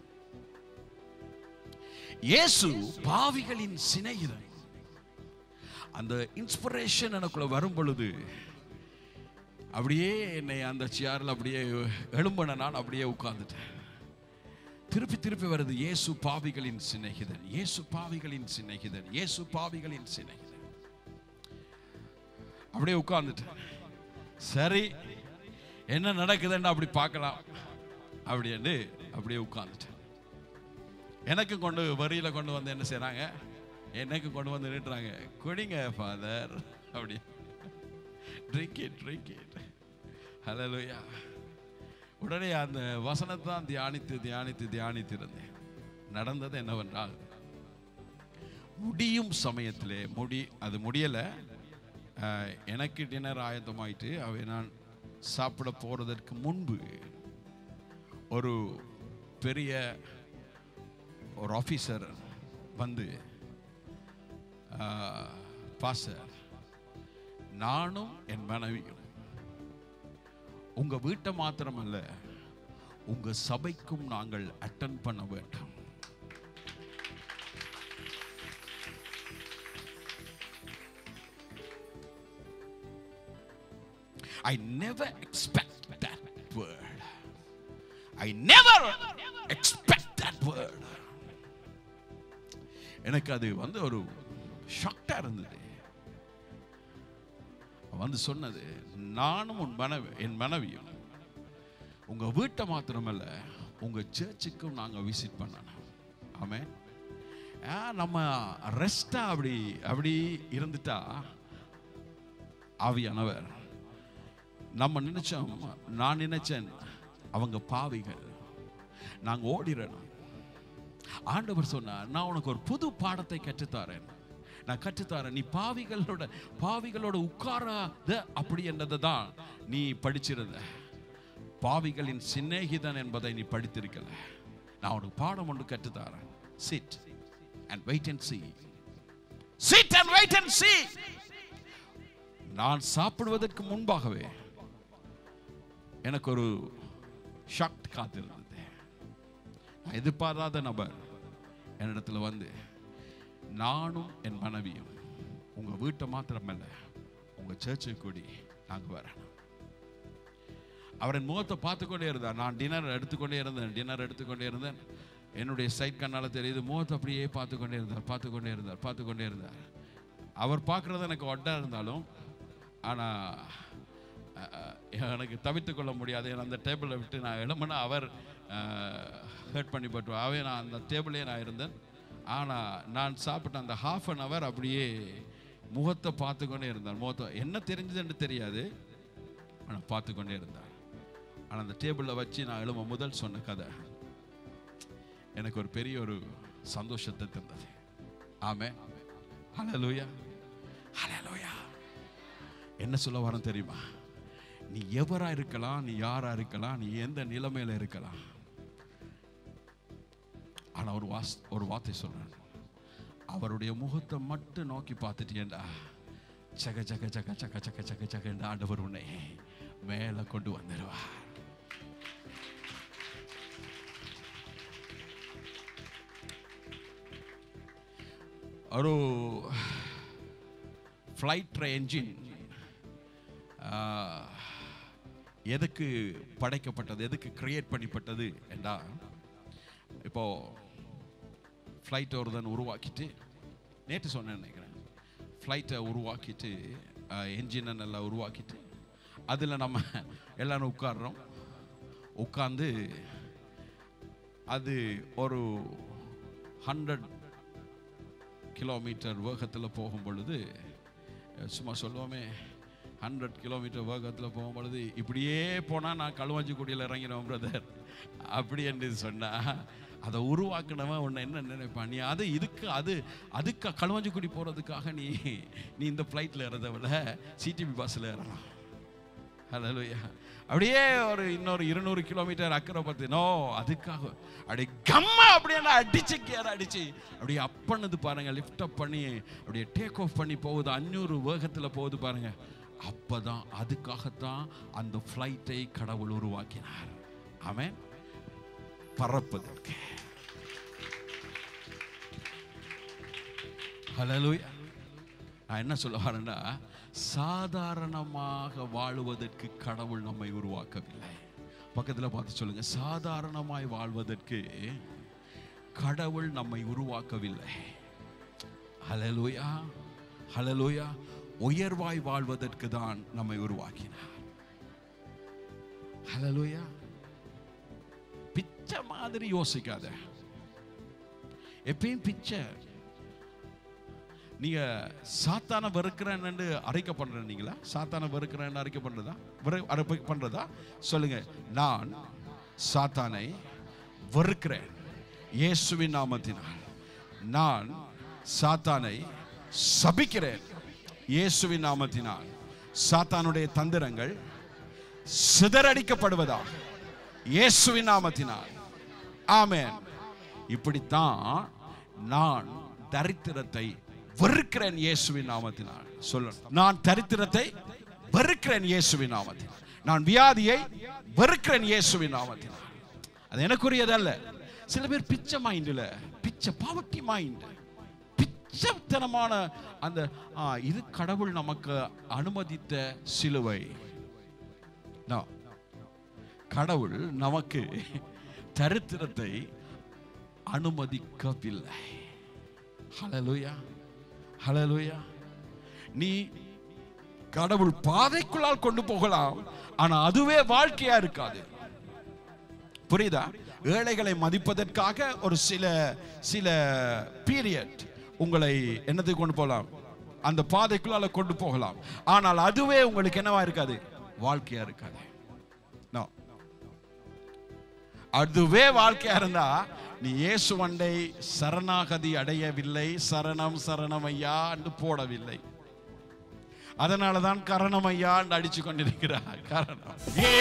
இயேசு பாவிகளின் சிநேகிதன். அந்த இன்ஸ்பிரேஷன் எனக்குள்ள வரும் பொழுது அப்படியே என்னை அந்த சேரில் அப்படியே எழும்பின நான் அப்படியே உட்கார்ந்துட்டேன். திருப்பி திருப்பி வருது, இயேசு பாவிகளின் சிநேகிதன், இயேசு பாவிகளின் சிநேகிதன், இயேசு பாவிகளின் சிநேகிதன். அப்படியே உட்கார்ந்துட்டேன். சரி என்ன நடக்குதுன்னு அப்படி பார்க்கலாம் அப்படின்னு அப்படியே உட்கார்ந்துட்டேன். எனக்கு கொண்டு வரியில கொண்டு வந்து என்ன செய்யறாங்க, எனக்கு கொண்டு வந்து நின்றுறாங்க, குடிங்க ஃபாதர் அப்படி, drink it drink it. Hallelujah. உடனே அந்த வசனத்தை தான் தியானித்து தியானித்து தியானித்து இருந்தேன். நடந்தது என்னவென்றால், முடியும் சமயத்திலே முடி அது முடியலை, எனக்கு டின்னர் ஆயத்தமாயிட்டு அவை நான் சாப்பிட போகிறதற்கு முன்பு ஒரு பெரிய ஒரு ஆஃபீஸர் வந்து, பாஸ்டர் நானும் என் மனைவியும் உங்க வீட்டை மாத்திரமல்ல உங்க சபைக்கும் நாங்கள் அட்டெண்ட் பண்ண வேண்டும். I never expect that word. I never expect that word. எனக்கு அது வந்து ஒரு ஷாக்கா இருந்தது. வந்து சொன்னது, நானும் உன் மனைவி என் மனைவியும் உங்க வீட்டை மாத்திரமல்ல உங்க சர்ச்சுக்கும் நாங்க விசிட் பண்ணணும். ஆமென். நம்ம ரெஸ்டா அப்படி அப்படி இருந்துட்டா ஆவியானவர், நம்ம நினைச்சோம், நான் நினைச்சேன் அவங்க பாவிகள், நாங்க ஓடிடணும். ஆண்டவர் சொன்னார், நான் உனக்கு ஒரு புது பாடத்தை கற்றுத்தாரேன். நான் கற்றுத்தாரேன். நீ பாவிகளோட பாவிகளோட உட்காராத அப்படி என்றதை தான் நீ படிச்சிருந்த. பாவிகளின் சிநேகிதன் என்பதை நீ படித்திருக்கல. நான் உனக்கு பாடம் ஒன்று கற்றுத்தாரேன். Sit and wait and see. Sit and wait and see. நான் சாப்பிடுவதற்கு முன்பாகவே எனக்கு ஒரு ஷாக் காத்திருந்தது. நான் எதிர்பாராத நபர் என்னிடத்துல வந்து, நானும் என் மனைவியும் உங்க வீட்டை மாத்திரமல்ல உங்க சர்ச்சை கூடி நாங்க வரணும். அவரின் முகத்தை பார்த்து கொண்டே இருந்தார். நான் டின்னர் எடுத்துக்கொண்டே இருந்தேன் டின்னர் எடுத்துக்கொண்டே இருந்தேன் என்னுடைய சைட் கண்ணால் தெரியுது. முகத்தை அப்படியே பார்த்து கொண்டே இருந்தார் பார்த்து கொண்டே இருந்தார் பார்த்து கொண்டே இருந்தார். அவர் பார்க்குறது எனக்கு ஒட்டா இருந்தாலும் ஆனால் எனக்கு தவிர்த்து கொள்ள முடியாது. ஏன்னா அந்த டேபிளை விட்டு நான் எழுமனா அவர் ஹர்ட் பண்ணி போட்டுருவேன். அவே நான் அந்த டேபிளே நான் இருந்தேன். ஆனால் நான் சாப்பிட்ட அந்த ஹாஃப் அன் ஹவர் அப்படியே முகத்தை பார்த்து கொண்டே இருந்தார். முகத்தை என்ன தெரிஞ்சதுன்னு தெரியாது, ஆனால் பார்த்து கொண்டே இருந்தார். ஆனால் அந்த டேபிளில் வச்சு நான் எழும முதல் சொன்ன கதை எனக்கு ஒரு பெரிய ஒரு சந்தோஷத்தை தந்தது. ஆமென். ஹல்லேலூயா ஹல்லேலூயா. என்ன சொல்ல வரேன் தெரியுமா? நீ எவரா இருக்கலாம், நீ யாரா இருக்கலாம், நீ எந்த நிலைமையில இருக்கலாம், ஆனா ஒரு வாஸ் ஒரு வார்த்தை சொல்றேன். அவருடைய முகத்தை மட்டும் நோக்கி பார்த்துட்டேன்டா, சக சக சக சக சக சக சக என்ற ஆண்டவர் உன்னை மேல கொண்டு வந்துடுவார். ஒரு ஃப்ளைட் என்ஜின் எதுக்கு படைக்கப்பட்டது, எதுக்கு கிரியேட் பண்ணப்பட்டது என்றா, இப்போ ஃப்ளைட்டை ஒருதன் உருவாக்கிட்டு, நேற்று சொன்னேன் நினைக்கிறேன், ஃப்ளைட்டை உருவாக்கிட்டு என்ஜினை நல்லா உருவாக்கிட்டு அதில் நம்ம எல்லாரும் உட்கார்றோம். உட்கார்ந்து அது ஒரு ஹண்ட்ரட் கிலோமீட்டர் வேகத்தில் போகும் பொழுது, சும்மா சொல்லுவோமே ஹண்ட்ரட் கிலோமீட்டர் வேகத்தில் போகும் பொழுது, இப்படியே போனால் நான் களுவாஞ்சிக்குடியில் இறங்கிடுவேன் பிரதர் அப்படி என்று சொன்னால், அதை உருவாக்கினவன் உன்னை என்ன நினைப்பான், நீ அது இதுக்கு அது அதுக்கு களுவாஞ்சிக்குடி போகிறதுக்காக நீ நீ இந்த ஃப்ளைட்டில் ஏறதை விட சிடிபி பஸ்ஸில் ஏறலாம். ஹல்லேலூயா. அப்படியே ஒரு இன்னொரு இருநூறு கிலோமீட்டர் அக்கறை பார்த்து, நோ அதுக்காக அப்படியே கம்மா அப்படியே அடிச்சு கேர அடிச்சு அப்படியே அப் பண்ணது பாருங்க, லிஃப்ட் அப் பண்ணி அப்படியே டேக் ஆஃப் பண்ணி போகுது, அஞ்சூறு வேகத்தில் போகுது பாருங்க. அப்பதான் அதுக்காகத்தான் அந்த ஃப்ளைட்டை கடவுள் உருவாக்கினார். ஆமென். பறப்பதற்கு. ஹல்லேலூயா. நான் என்ன சொல்ல வரேன்னா, சாதாரணமாக வாழுவதற்கு கடவுள் நம்மை உருவாக்கவில்லை. பக்கத்தில் பார்த்து சொல்லுங்க, சாதாரணமாய் வாழ்வதற்கு கடவுள் நம்மை உருவாக்கவில்லை. ஹல்லேலூயா ஹல்லேலூயா. உயர்வாய் வாழ்வதற்கு தான் நம்மை உருவாக்கினார். ஹல்லேலூயா. பிச்சை மாதிரி யோசிக்காத. எப்பயும் பிச்சை. நீங்க சாத்தான வெறுக்கிறேன்னு அறிக்கை பண்றீங்களா? சாத்தான வெறுக்கிறேன்னு அறிக்கை பண்றதா அறிக்கை பண்றதா சொல்லுங்க. நான் சாத்தானை வெறுக்கிறேன் இயேசுவின் நாமத்தினால். நான் சாத்தானை சபிக்கிறேன் இயேசுவின் நாமத்தினால். சாத்தானுடைய தந்திரங்கள் சிதறடிக்கப்படுவதாக இயேசுவின் நாமத்தினால். ஆமென். இப்படித்தான் நான் தரித்திரத்தை வெறுக்கிறேன் இயேசுவின் நாமத்தினால். சொல்லணும், நான் தரித்திரத்தை வெறுக்கிறேன் இயேசுவின் நாமத்தினால். நான் வியாதியை வெறுக்கிறேன் இயேசுவின் நாமத்தினால். அது எனக்குரியதல்ல. சில பேர் பிச்சை மைண்டில், பிச்சை பாவர்ட்டி மைண்ட், பிச்சைத்தனமான அந்த இது கடவுள் நமக்கு அனுமதித்த சிலுவை. கடவுள் நமக்கு தரித்திரத்தை அனுமதிக்கவில்லை. ஹல்லேலூயா ஹல்லேலூயா. நீ கடவுள் பாதைக்குள்ளால் கொண்டு போகலாம், ஆனா அதுவே வாழ்க்கையா இருக்காது. புரியுதா? ஏழைகளை மதிப்பதற்காக ஒரு சில சில பீரியட் உங்களை என்னத்துக்கு கொண்டு போகலாம், அந்த பாதைக்குள்ளால கொண்டு போகலாம், ஆனால் அதுவே உங்களுக்கு என்னவா இருக்காது, வாழ்க்கையா இருக்காது. அதுவே வாழ்க்கையா இருந்தா நீ இயேசுவண்டை சரணாகதி அடையவில்லை. சரணம் சரணம் ஐயா என்று போடவில்லை. அதனாலதான் கரணம் ஐயா என்று அடிச்சு கொண்டிருக்கிறார். கரணம்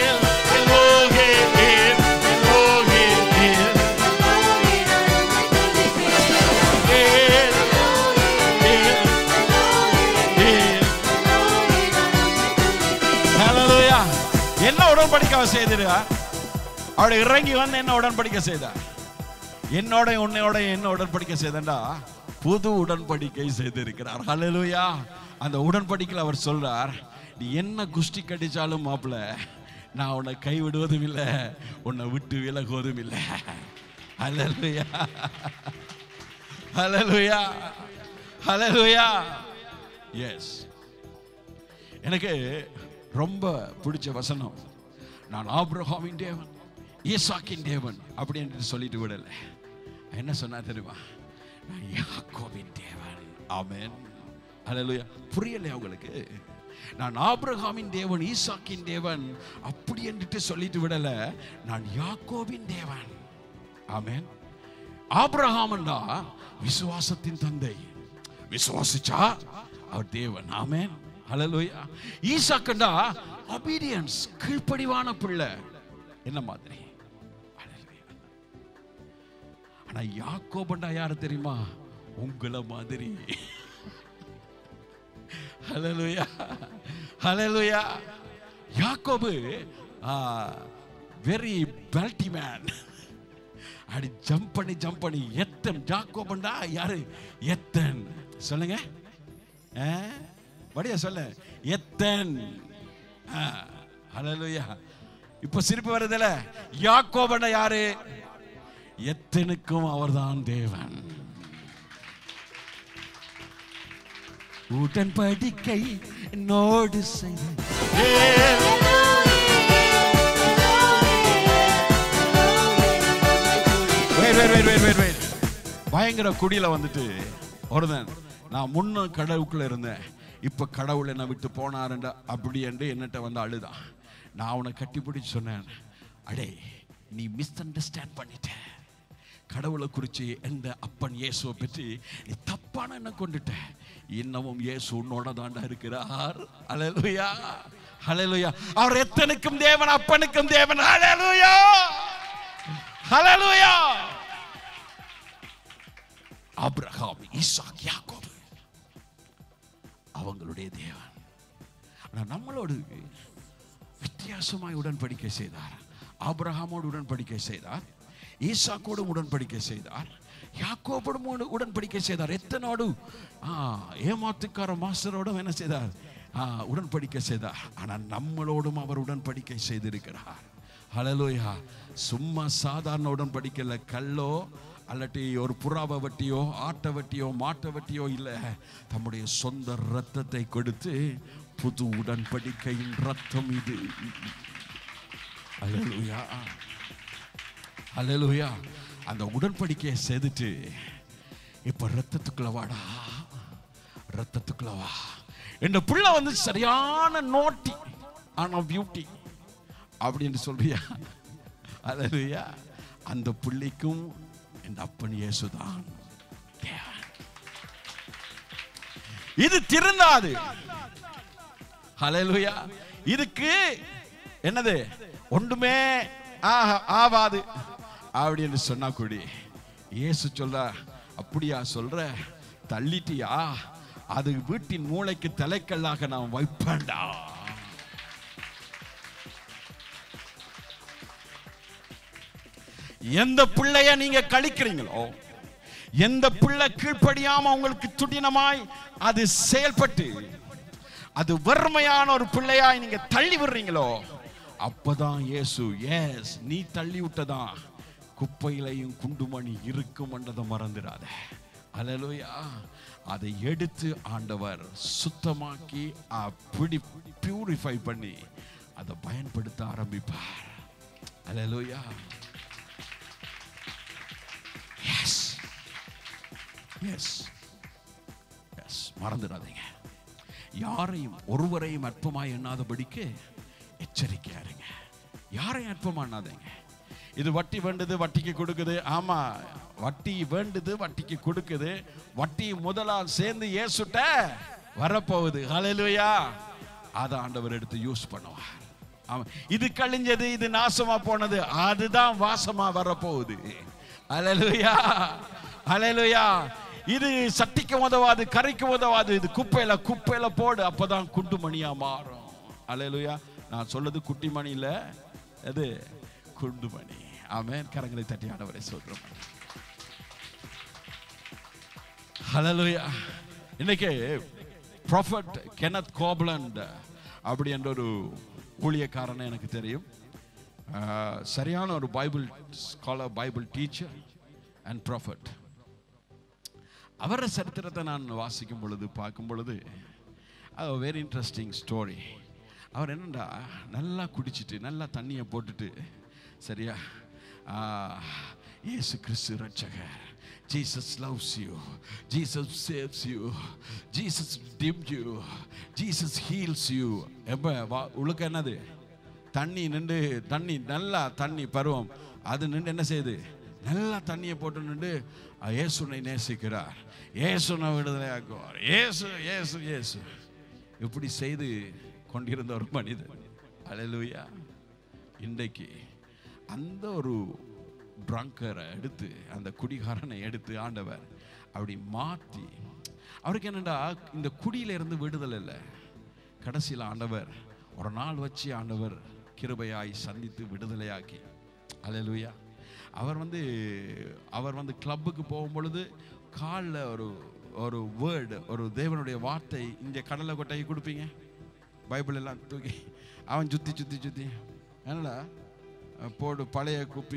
என்ன உடன்படிக்கை செய்திருக்கார்? அவளை இறங்கி வந்து என்ன உடன்படிக்கை செய்தார்? என்னோட உன்னையோட என்ன உடன்படிக்கை செய்தா? புது உடன்படிக்கை செய்திருக்கிறார். ஹல்லேலூயா. அந்த உடன்படிக்கையில் அவர் சொல்றார், நீ என்ன குஷ்டி கடிச்சாலும் மாப்பிள்ள, நான் உன்னை கைவிடுவதும் இல்லை, உன்னை விட்டு விலகுவதும் இல்லை. ஹல்லேலூயா, ஹல்லேலூயா, ஹல்லேலூயா. எஸ், எனக்கு ரொம்ப பிடிச்ச வசனம், நான் ஆபிரகாமின் தேவன், ஈசாக்கின் தேவன் அப்படி என்று சொல்லிட்டு விடல. என்ன சொன்னா தெரியுமா? நான் யாக்கோபின் தேவன். ஆமென், ஹல்லேலூயா. புரியல உங்களுக்கு? நான் ஆபிரகாமின் தேவன், ஈசாக்கின் தேவன் அப்படி என்று சொல்லிட்டு விடல, நான் யாக்கோபின் தேவன். ஆமென். ஆபிரகாம்னா விசுவாசத்தின் தந்தை. விசுவாசிச்சா அவர் தேவன். ஆமென், ஹல்லேலூயா. ஈசாக்குண்டா obedience, கீழ்ப்படிவான பிள்ளை. என்ன மாதிரி? ஹல்லேலூயா. ஆனா யாக்கோபுண்டா யாரு தெரியுமா? உங்கள மாதிரி. Hallelujah, hallelujah. யாக்கோபு வெரி பெல்டி மேன். அடி ஜம்ப் பண்ணி ஜம்ப் பண்ணி எத்தன். யாக்கோபுண்டா யாரு? எத்தன். சொல்லுங்க, வடியா சொல்ல. எத்தன். ஹல்லேலூயா. இப்ப சிரிப்பு வருதுல. யாக்கோபுண்டா யாரு? எத்தனுக்கும் அவர்தான் தேவன். உடன்படிக்கை நோடு செய்த பயங்கர குடியில வந்துட்டு ஒருதன், நான் முன்ன கடவுளுக்குள்ள இருந்தேன், இப்ப கடவுள் என்ன விட்டு போனாருண்டா அப்படி என்று என்னட்ட வந்து அழுதான். நான் அவனை கட்டி பிடிச்சு சொன்னேன், அடே நீ மிஸ் அண்டர்ஸ்டாண்ட் பண்ணிட்ட. கடவுளை குறித்து எந்த அப்பன் இயேசுவை பற்றி நீ தப்பான என்ன கொண்டுட்ட. இன்னமும் இயேசு உன்னோட தாண்டா இருக்கிறார். ஹல்லேலூயா, ஹல்லேலூயா. அவர் எத்தனுக்கும் தேவன், அப்பனுக்கும் தேவன். ஹல்லேலூயா, ஹல்லேலூயா. ஆபிரகாம், ஈசாக், யாக்கோபு அவங்களுடைய தேவன். ஆனா நம்மளோடு வித்தியாசமாய் உடன்படிக்கை செய்தார். ஆபிரகாமோடு உடன்படிக்கை செய்தார், ஈசாக்கோடு உடன்படிக்கை செய்தார், யாக்கோபோடும் உடன்படிக்கை செய்தார். எத்தனோடு? ஏமாத்துக்கார மாஸ்டரோடும் என்ன செய்தார்? உடன்படிக்கை செய்தார். ஆனா நம்மளோடும் அவர் உடன்படிக்கை செய்திருக்கிறார். ஹல்லேலூயா. சும்மா சாதாரண உடன்படிக்கையில கல்லோ அல்லட்டி ஒரு புறாவை வட்டியோ ஆட்டை வட்டியோ மாட்டை வட்டியோ இல்லை, தம்முடைய சொந்த ரத்தத்தை கொடுத்து புது உடன்படிக்கையின் ரத்தம் இது. ஹல்லேலூயா, ஹல்லேலூயா. அந்த உடன்படிக்கையை செய்துட்டு இப்ப ரத்தத்துக்குள்ள வாடா, ரத்தத்துக்குள்ள வா. இந்த பிள்ளை வந்து சரியான நோட்டி ஆனா பியூட்டி அப்படின்னு சொல்றியா? ஹல்லேலூயா. அந்த பிள்ளைக்கும் என் அப்பன் இயேசுதான் தேவன். இது திருந்தாது. ஹல்லேலூயா. இதுக்கு என்னது ஒன்றுமே ஆவாது அப்படின்னு சொன்னா கூடி இயேசு சொல்ற, அப்படியா சொல்ற? தள்ளிட்டியா? அது வீட்டின் மூளைக்கு தலைக்கல்லாக நான் வைப்பேன்டா. எந்த பிள்ளைய நீங்க கழிக்கிறீங்களோ, எந்த பிள்ளை கீழ்ப்படியாம உங்களுக்கு துடினமாய் அது செயல்பட்டு அது வறுமையான ஒரு பிள்ளையாய் நீங்க தள்ளி விடுறீங்களோ, அப்பதான் இயேசு, எஸ் நீ தள்ளி விட்டதான் குப்பையிலையும் குண்டுமணி இருக்கும் என்றதை மறந்துடாத. ஹல்லேலூயா. அதை எடுத்து ஆண்டவர் சுத்தமாக்கி அப்படி பியூரிஃபை பண்ணி அதை பயன்படுத்த ஆரம்பிப்பார். ஹல்லேலூயா. எஸ் எஸ் எஸ் மறந்துடாதீங்க. யாரையும் ஒருவரையும் அற்பமாய் எண்ணாதபடிக்கு எச்சரிக்கையா இருங்க. யாரையும் அற்பமா எண்ணாதீங்க. இது வட்டி வேண்டுது, வட்டிக்கு கொடுக்குது. ஆமா, வட்டி வேண்டுது, வட்டிக்கு கொடுக்குது. வட்டி முதலால் சேர்ந்து இயேசுட்ட வரப்போகுது. ஹல்லேலூயா. அதை ஆண்டவர் எடுத்து யூஸ் பண்ணுவார். ஆமா, இது கழிஞ்சது, இது நாசமா போனது, அதுதான் வாசமா வரப்போகுது. ஹல்லேலூயா, ஹல்லேலூயா. இது சட்டிக்கு உதவாது, கரைக்கு உதவாது, இது குப்பையில குப்பையில போடு, அப்பதான் குண்டுமணியா மாறும். ஹல்லேலூயா. நான் சொல்றது குட்டிமணி இல்ல, அது குண்டுமணி. ஆமென். கரங்களை தட்டி ஆண்டவரை சொல்றோம். ஹல்லேலூயா. இன்னைக்கு ப்ராஃபட் கெனத் கோப்லண்ட் அப்படி என்ற ஒரு ஊழியக்காரனை எனக்கு தெரியும். சரியான ஒரு Bible scholar, Bible teacher and prophet. அவர சரித்திரத்தை நான் வாசிக்கும் பொழுது, பார்க்கும் பொழுது, அது வெரி இன்ட்ரெஸ்டிங் ஸ்டோரி. அவர் என்னண்டா, நல்லா குடிச்சிட்டு நல்லா தண்ணியை போட்டுட்டு, சரியா, இயேசு கிறிஸ்து ரட்சகர், Jesus loves you, Jesus saves you, Jesus redeemed you, Jesus heals you. எப்போ உழுக்க என்னது, தண்ணி நின்று, தண்ணி நல்லா தண்ணி பருவம் அது நின்று என்ன செய்யுது, நல்லா தண்ணியை போட்டு நின்று இயேசுனை நேசிக்கிறார், இயேசுனை விடுதலையாக்குவார், இயேசு இயேசு இயேசு இப்படி செய்து கொண்டிருந்த ஒரு மனிதன். ஹல்லேலூயா. இன்றைக்கு அந்த ஒரு ட்ரங்கரை எடுத்து, அந்த குடிகாரனை எடுத்து ஆண்டவர் அப்படி மாற்றி, அவருக்கு என்னடா இந்த குடியிலிருந்து விடுதலை இல்லை. கடைசியில் ஆண்டவர் ஒரு நாள் வச்சு ஆண்டவர் கிருபையாய் சந்தித்து விடுதலையாக்கி, ஹல்லேலூயா. அவர் வந்து அவர் வந்து கிளப்புக்கு போகும் பொழுது காலில் ஒரு ஒரு வேர்டு, ஒரு தேவனுடைய வார்த்தை, இந்த கடலை கொட்டையை கொடுப்பீங்க, பைபிள் எல்லாம் தூக்கி அவன் சுற்றி சுற்றி சுற்றி என்னடா போடு பழைய குப்பி,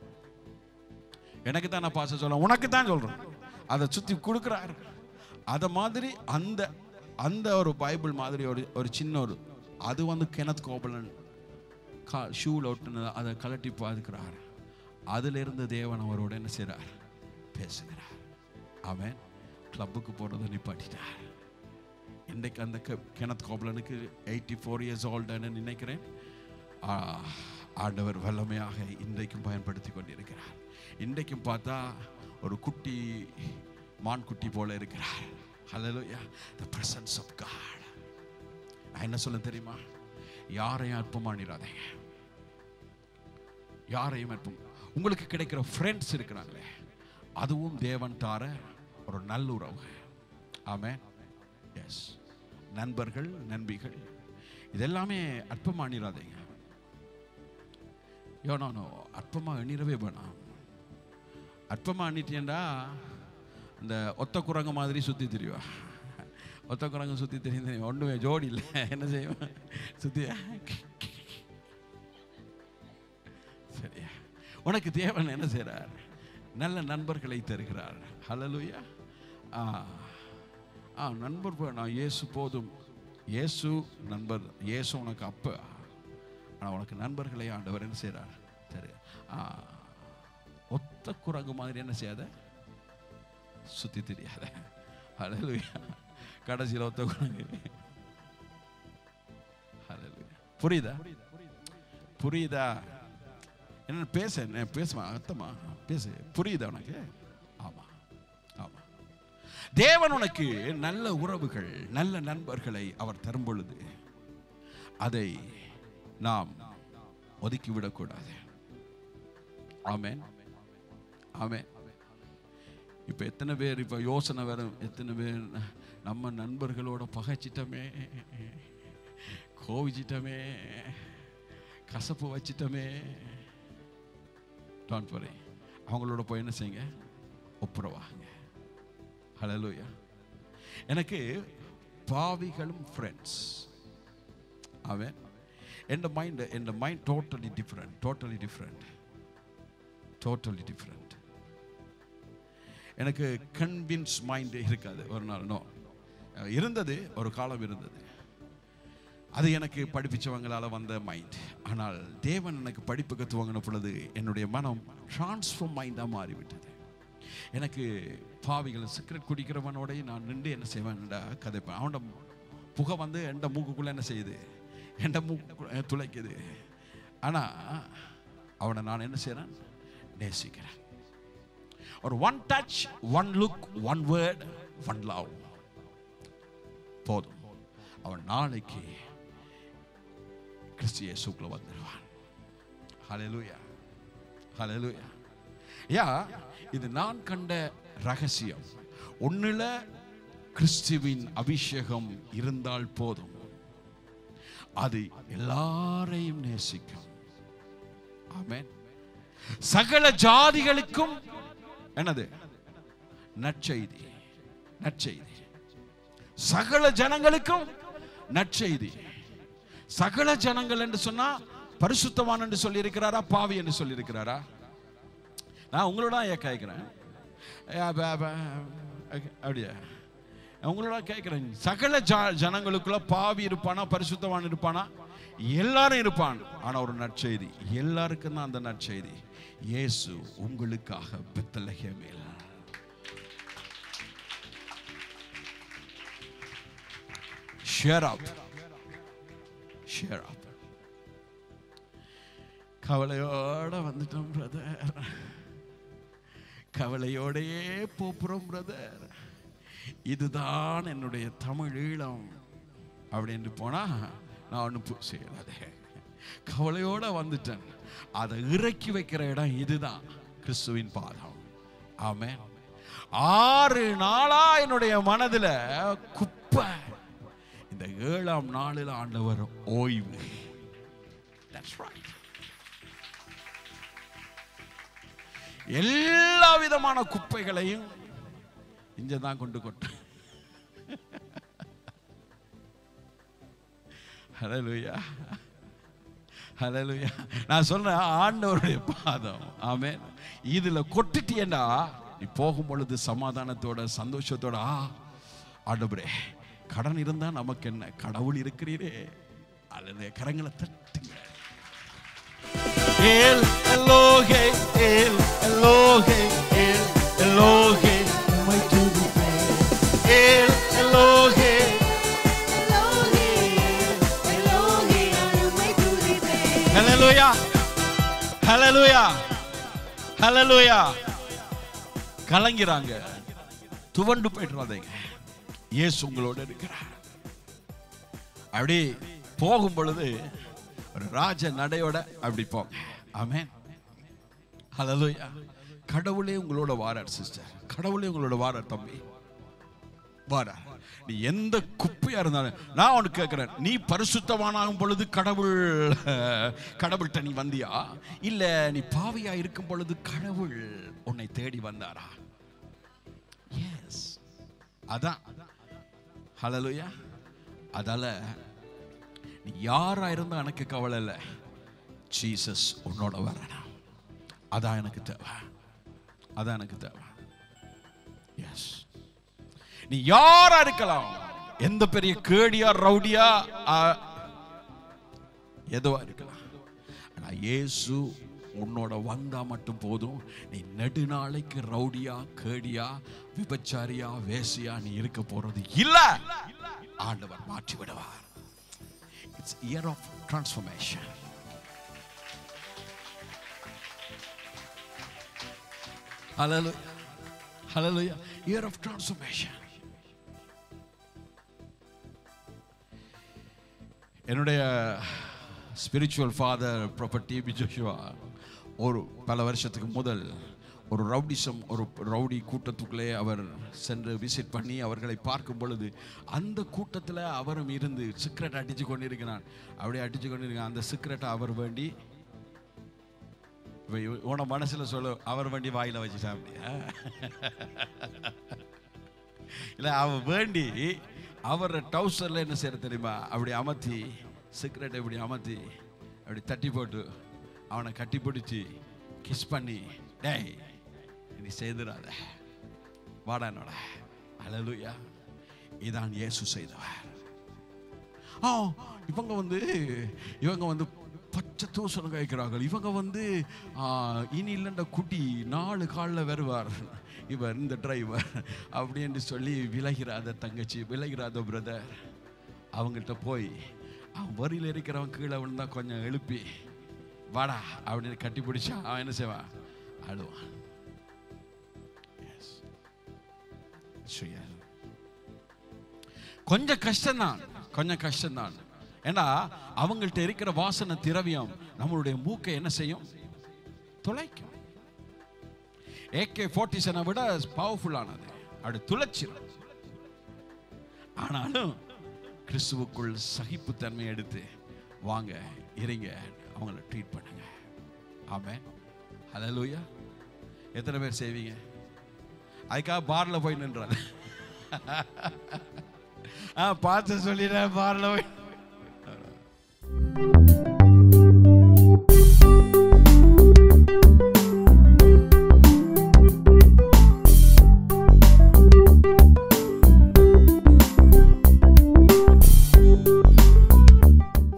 எனக்கு தான் நான் பாச சொல்ல, உனக்கு தான் சொல்கிறேன், அதை சுற்றி கொடுக்குறாரு. அதை மாதிரி அந்த அந்த ஒரு பைபிள் மாதிரி ஒரு ஒரு சின்ன ஒரு அது வந்து கெனத் கோப்லண்ட் கா ஷூவில் ஒட்டுனது, அதை கலட்டி பாதுக்கிறார். அதிலிருந்து தேவன் அவரோட என்ன செய்கிறார், பேசுகிறார். அவன் கிளப்புக்கு போகிறத நிப்பாட்டிட்டார். இன்றைக்கு அந்த கெனத் கோப்லனுக்கு எயிட்டி ஃபோர் இயர்ஸ் ஓல்டுன்னு நினைக்கிறேன். ஆண்டவர் வல்லமையாக இன்றைக்கும் பயன்படுத்தி கொண்டிருக்கிறார். இன்றைக்கும் பார்த்தா ஒரு குட்டி மான் குட்டி போல இருக்கிறார். ஹல்லேலூயா. the presence of God. நான் என்ன சொல்ல தெரியுமா, யாரையும் அற்பமானிராதீங்க, யாரையும் அற்பம். உங்களுக்கு கிடைக்கிற ஃப்ரெண்ட்ஸ் இருக்கிறாங்களே, அதுவும் தேவன் தார ஒரு நல்லுறவு. ஆமென். எஸ், நண்பர்கள், நண்பிகள், இதெல்லாமே அற்பமாக எண்ணிராதீங்க. யோனோ அற்பமாக எண்ணிரவே வேணாம். அற்பமாக எண்ணிட்டேன்டா இந்த ஒத்த குரங்கு மாதிரி சுற்றி தெரியுவா. ஒத்த குரங்கு சுற்றி தெரியும் தெரியும், ஒன்றுமே ஜோடி இல்லை, என்ன செய்வோம் சுற்றி. சரியா, உனக்கு தேவன் என்ன செய்கிறார், நல்ல நண்பர்களை தருகிறார். ஹல்லேலூயா. ஆ ஆ நண்பர் நான் இயேசு போதும், இயேசு நண்பர், இயேசு உனக்கு அப்போ, ஆனால் உனக்கு நண்பர்களை ஆண்டவர் என்ன செய்கிறார், சரி. ஆ ஒத்த குரங்கு மாதிரி என்ன செய்யாத, சுற்றி தெரியாத. ஹல்லேலூயா. கடைசியில் ஒத்த குரங்கு. ஹல்லேலூயா. புரியுதா, புரியுதா என்ன பேச, பேசுமா அர்த்தமா பேசு, புரியுதா உனக்கு? ஆமா ஆமா. தேவன் உனக்கு நல்ல உறவுகள், நல்ல நண்பர்களை அவர் தரும் பொழுது அதை நாம் ஒதுக்கிவிடக்கூடாது. ஆமென் ஆமென். இப்போ எத்தனை பேர் இப்போ யோசனை வரும், எத்தனை பேர் நம்ம நண்பர்களோட பகைச்சிட்டமே, கோவிச்சிட்டமே, கசப்பு வச்சிட்டமே. டோன்ட் வரி, அவங்களோட போய் என்ன செய்யுங்க, ஒப்புரவாங்க. ஹல்லேலூயா. எனக்கு பாவிகளும் ஃப்ரெண்ட்ஸ். அவன் என் மைண்ட் என் mind totally different, totally different, totally different. எனக்கு கன்வின்ஸ் மைண்ட் இருக்காது ஒரு நாள். நோ, இருந்தது, ஒரு காலம் இருந்தது. அது எனக்கு படிப்பிச்சவங்களால் வந்த மைண்ட். ஆனால் தேவன் எனக்கு படிப்புக்கு துவங்கின பொழுது என்னுடைய மனம் டிரான்ஸ்ஃபார்ம் மைண்டாக மாறிவிட்டது. எனக்கு பாவிகள் சிகரெட் குடிக்கிறவனோட நான் நின்று என்ன செய்வேன்டா கதைப்பேன். அவனோட புகை வந்து எந்த மூக்குக்குள்ளே என்ன செய்யுது, எந்த மூக்கு துளைக்குது. ஆனால் அவனை நான் என்ன செய்றேன்? நேசிக்கிறேன். ஒரு one touch, one look, one word, one love போதும். அவன் நாளைக்கு கிறிஸ்து இயேசுக்குள்ள வந்துடுவான். ஹல்லேலூயா, ஹல்லேலூயா. யா, இது நான் கண்ட ரகசியம். ஒண்ணுல கிறிஸ்துவின் அபிஷேகம் இருந்தால் போதும், அது எல்லாரையும் நேசிக்கும். ஆமென். சகல ஜாதிகளுக்கும் என்னது? நற்செய்தி, நற்செய்தி. சகல ஜனங்களுக்கும் நற்செய்தி. சகல ஜனங்கள் என்று சொன்னா பரிசுத்தவான் என்று சொல்லி இருக்கிறாரா, பாவி என்று சொல்லி இருக்கிறாரா? நான் உங்களோட ஏன் கேட்கிறேன், அப்படியா உங்களோட கேட்கிறேன். சகல ஜனங்களுக்குள்ள பாவி இருப்பானா, பரிசுத்தவான் இருப்பானா? எல்லாரும் இருப்பான். ஆனா ஒரு நற்செய்தி, எல்லாருக்கும் தான் அந்த நற்செய்தி. இயேசு உங்களுக்காக பெத்லகேமில். ஷேர் அப், ஷேர் அப். கவலையோட வந்துட்டோம் பிரதர், கவலையோடையே போப்புறோம் பிரதர், இதுதான் என்னுடைய தமிழ் ஈழம் அப்படின்னு போனா நான் ஒன்றும் செய்யலாதே. கவலையோட வந்துட்டேன். அதை இறக்கி வைக்கிற இடம் இதுதான், கிறிஸ்துவின் பாதம். ஆமென். ஆறு நாளா என்னுடைய மனதில் குப்பை. இந்த ஏழாம் நாளில் ஆண்டவர் ஓய்வு. That's right. எல்லா விதமான குப்பைகளையும் இங்கதான் கொண்டு கொட்டு. ஹல்லேலூயா, ஹல்லேலூயா. நான் சொல்றேன், ஆண்டவருடைய பாதம். ஆமென். இதுல கொட்டிட்டேன்னா நீ போகும் பொழுது சமாதானத்தோட சந்தோஷத்தோட, ஆ ஆண்டவரே, கடன் இருந்தா நமக்கு என்ன, கடவுள் இருக்கிறீரே. அல்லது கரங்களை தட்டுங்க. El Elohe, El Elohe, El Elohe, my to be El Elohe, Elohe, Elohe, my to be Hallelujah, Hallelujah, Hallelujah. கலங்கிறாங்க, துவண்டு போயிடுறாதீங்க. இயேசு உங்களோட இருக்கிறார். அப்படி போகும் பொழுது ஒரு ராஜ நடையோட அப்படி போங்க. ஆமென். ஹல்லேலூயா. கடவுளே உங்களோட வாரார் சிஸ்டர், கடவுளே உங்களோட வாரார் தம்பி, வாரார். நீ எந்த குப்பையா இருந்தாலும் நான் உனக்கு கேட்கிறேன், நீ பரிசுத்தவானாகும் பொழுது கடவுள் கடவுள்கிட்ட நீ வந்தியா, இல்ல நீ பாவியா இருக்கும் பொழுது கடவுள் உன்னை தேடி வந்தாரா? எஸ், அதான். ஹல்லேலூயா. அதால நீ யாரா இருந்தா எனக்கு கவலை இல்லை, ஜீசஸ் உன்னோட வரணும். அதான் எனக்கு தேவை, அதான் எனக்கு தேவை. எஸ், நீ யாரா இருக்கலாம், எந்த பெரிய கேடியா ரவுடியா எதுவா இருக்கலாம், ஆனா இயேசு உன்னோட வந்தா மட்டும் போதும். நீ நெடுநாளைக்கு ரவுடியா, கேடியா, விபச்சாரியா, வேசியா நீ இருக்க போறது இல்ல. ஆண்டவர் மாற்றி விடுவார். It's a year of transformation. Hallelujah, hallelujah. Year of transformation. என்னுடைய spiritual father prophet D P Joshua ஒரு பல வருஷத்துக்கு முதல் ஒரு ரவுடிசம், ஒரு ரவுடி கூட்டத்துக்குள்ளே அவர் சென்று விசிட் பண்ணி அவர்களை பார்க்கும் பொழுது அந்த கூட்டத்தில் அவரும் இருந்து சிக்ரெட் அடித்து கொண்டிருக்கிறான். அப்படியே அடித்து கொண்டிருக்கான். அந்த சிக்ரெட்டை அவர் வேண்டி உன மனசில் சொல்ல, அவர் வேண்டி வாயில் வச்சுட்டான். அப்படியா இல்லை, அவன் வேண்டி அவர் டவுசரில் என்ன செய்ய தெரியுமா, அப்படி அமர்த்தி சிக்ரெட்டை இப்படி அமர்த்தி அப்படி தட்டி போட்டு அவனை கட்டி பிடிச்சி கிஸ் பண்ணி, டேய் நீ செய்துடாத, வாடா என்னோட. ஹல்லேலூயா. இதான் இயேசு செய்தவர். ஆ இவங்க வந்து இவங்க வந்து பச்சை தூசணம் கேட்கிறார்கள். இவங்க வந்து இனி இல்லைன்ற குட்டி நாலு காலில் வருவார் இவர், இந்த டிரைவர் அப்படின்னு சொல்லி விலகிறாத தங்கச்சி, விலகிறாத பிரதர், அவங்கள்ட்ட போய் அவன் வரியில் இருக்கிறவன் கீழே விழுந்தா கொஞ்சம் எழுப்பி வாடா அப்படின்னு கட்டி பிடிச்சா அவன் என்ன செய்வான்? அழுவான். கொஞ்சம் கஷ்டம்தான், கொஞ்சம் கஷ்டம்தான். ஏன்னா அவங்கள்ட்ட இருக்கிற வாசனை திரவியம் நம்மளுடைய மூக்கை என்ன செய்யும்? துளைக்கும். ஏகே ஃபார்ட்டி செவனை விட பவர்ஃபுல்லானது, அப்படி துளைச்சிடும். ஆனாலும் கிறிஸ்துவுக்குள் சகிப்புத்தன்மை எடுத்து வாங்க, இறங்க, அவங்கள ட்ரீட் பண்ணுங்க. ஆமென். ஹல்லேலூயா. எத்தனை பேர் செய்வீங்க? அதுக்காக பார்ல போய் நின்றாரு. பார்த்து சொல்லிடுறேன், பார்ல போய்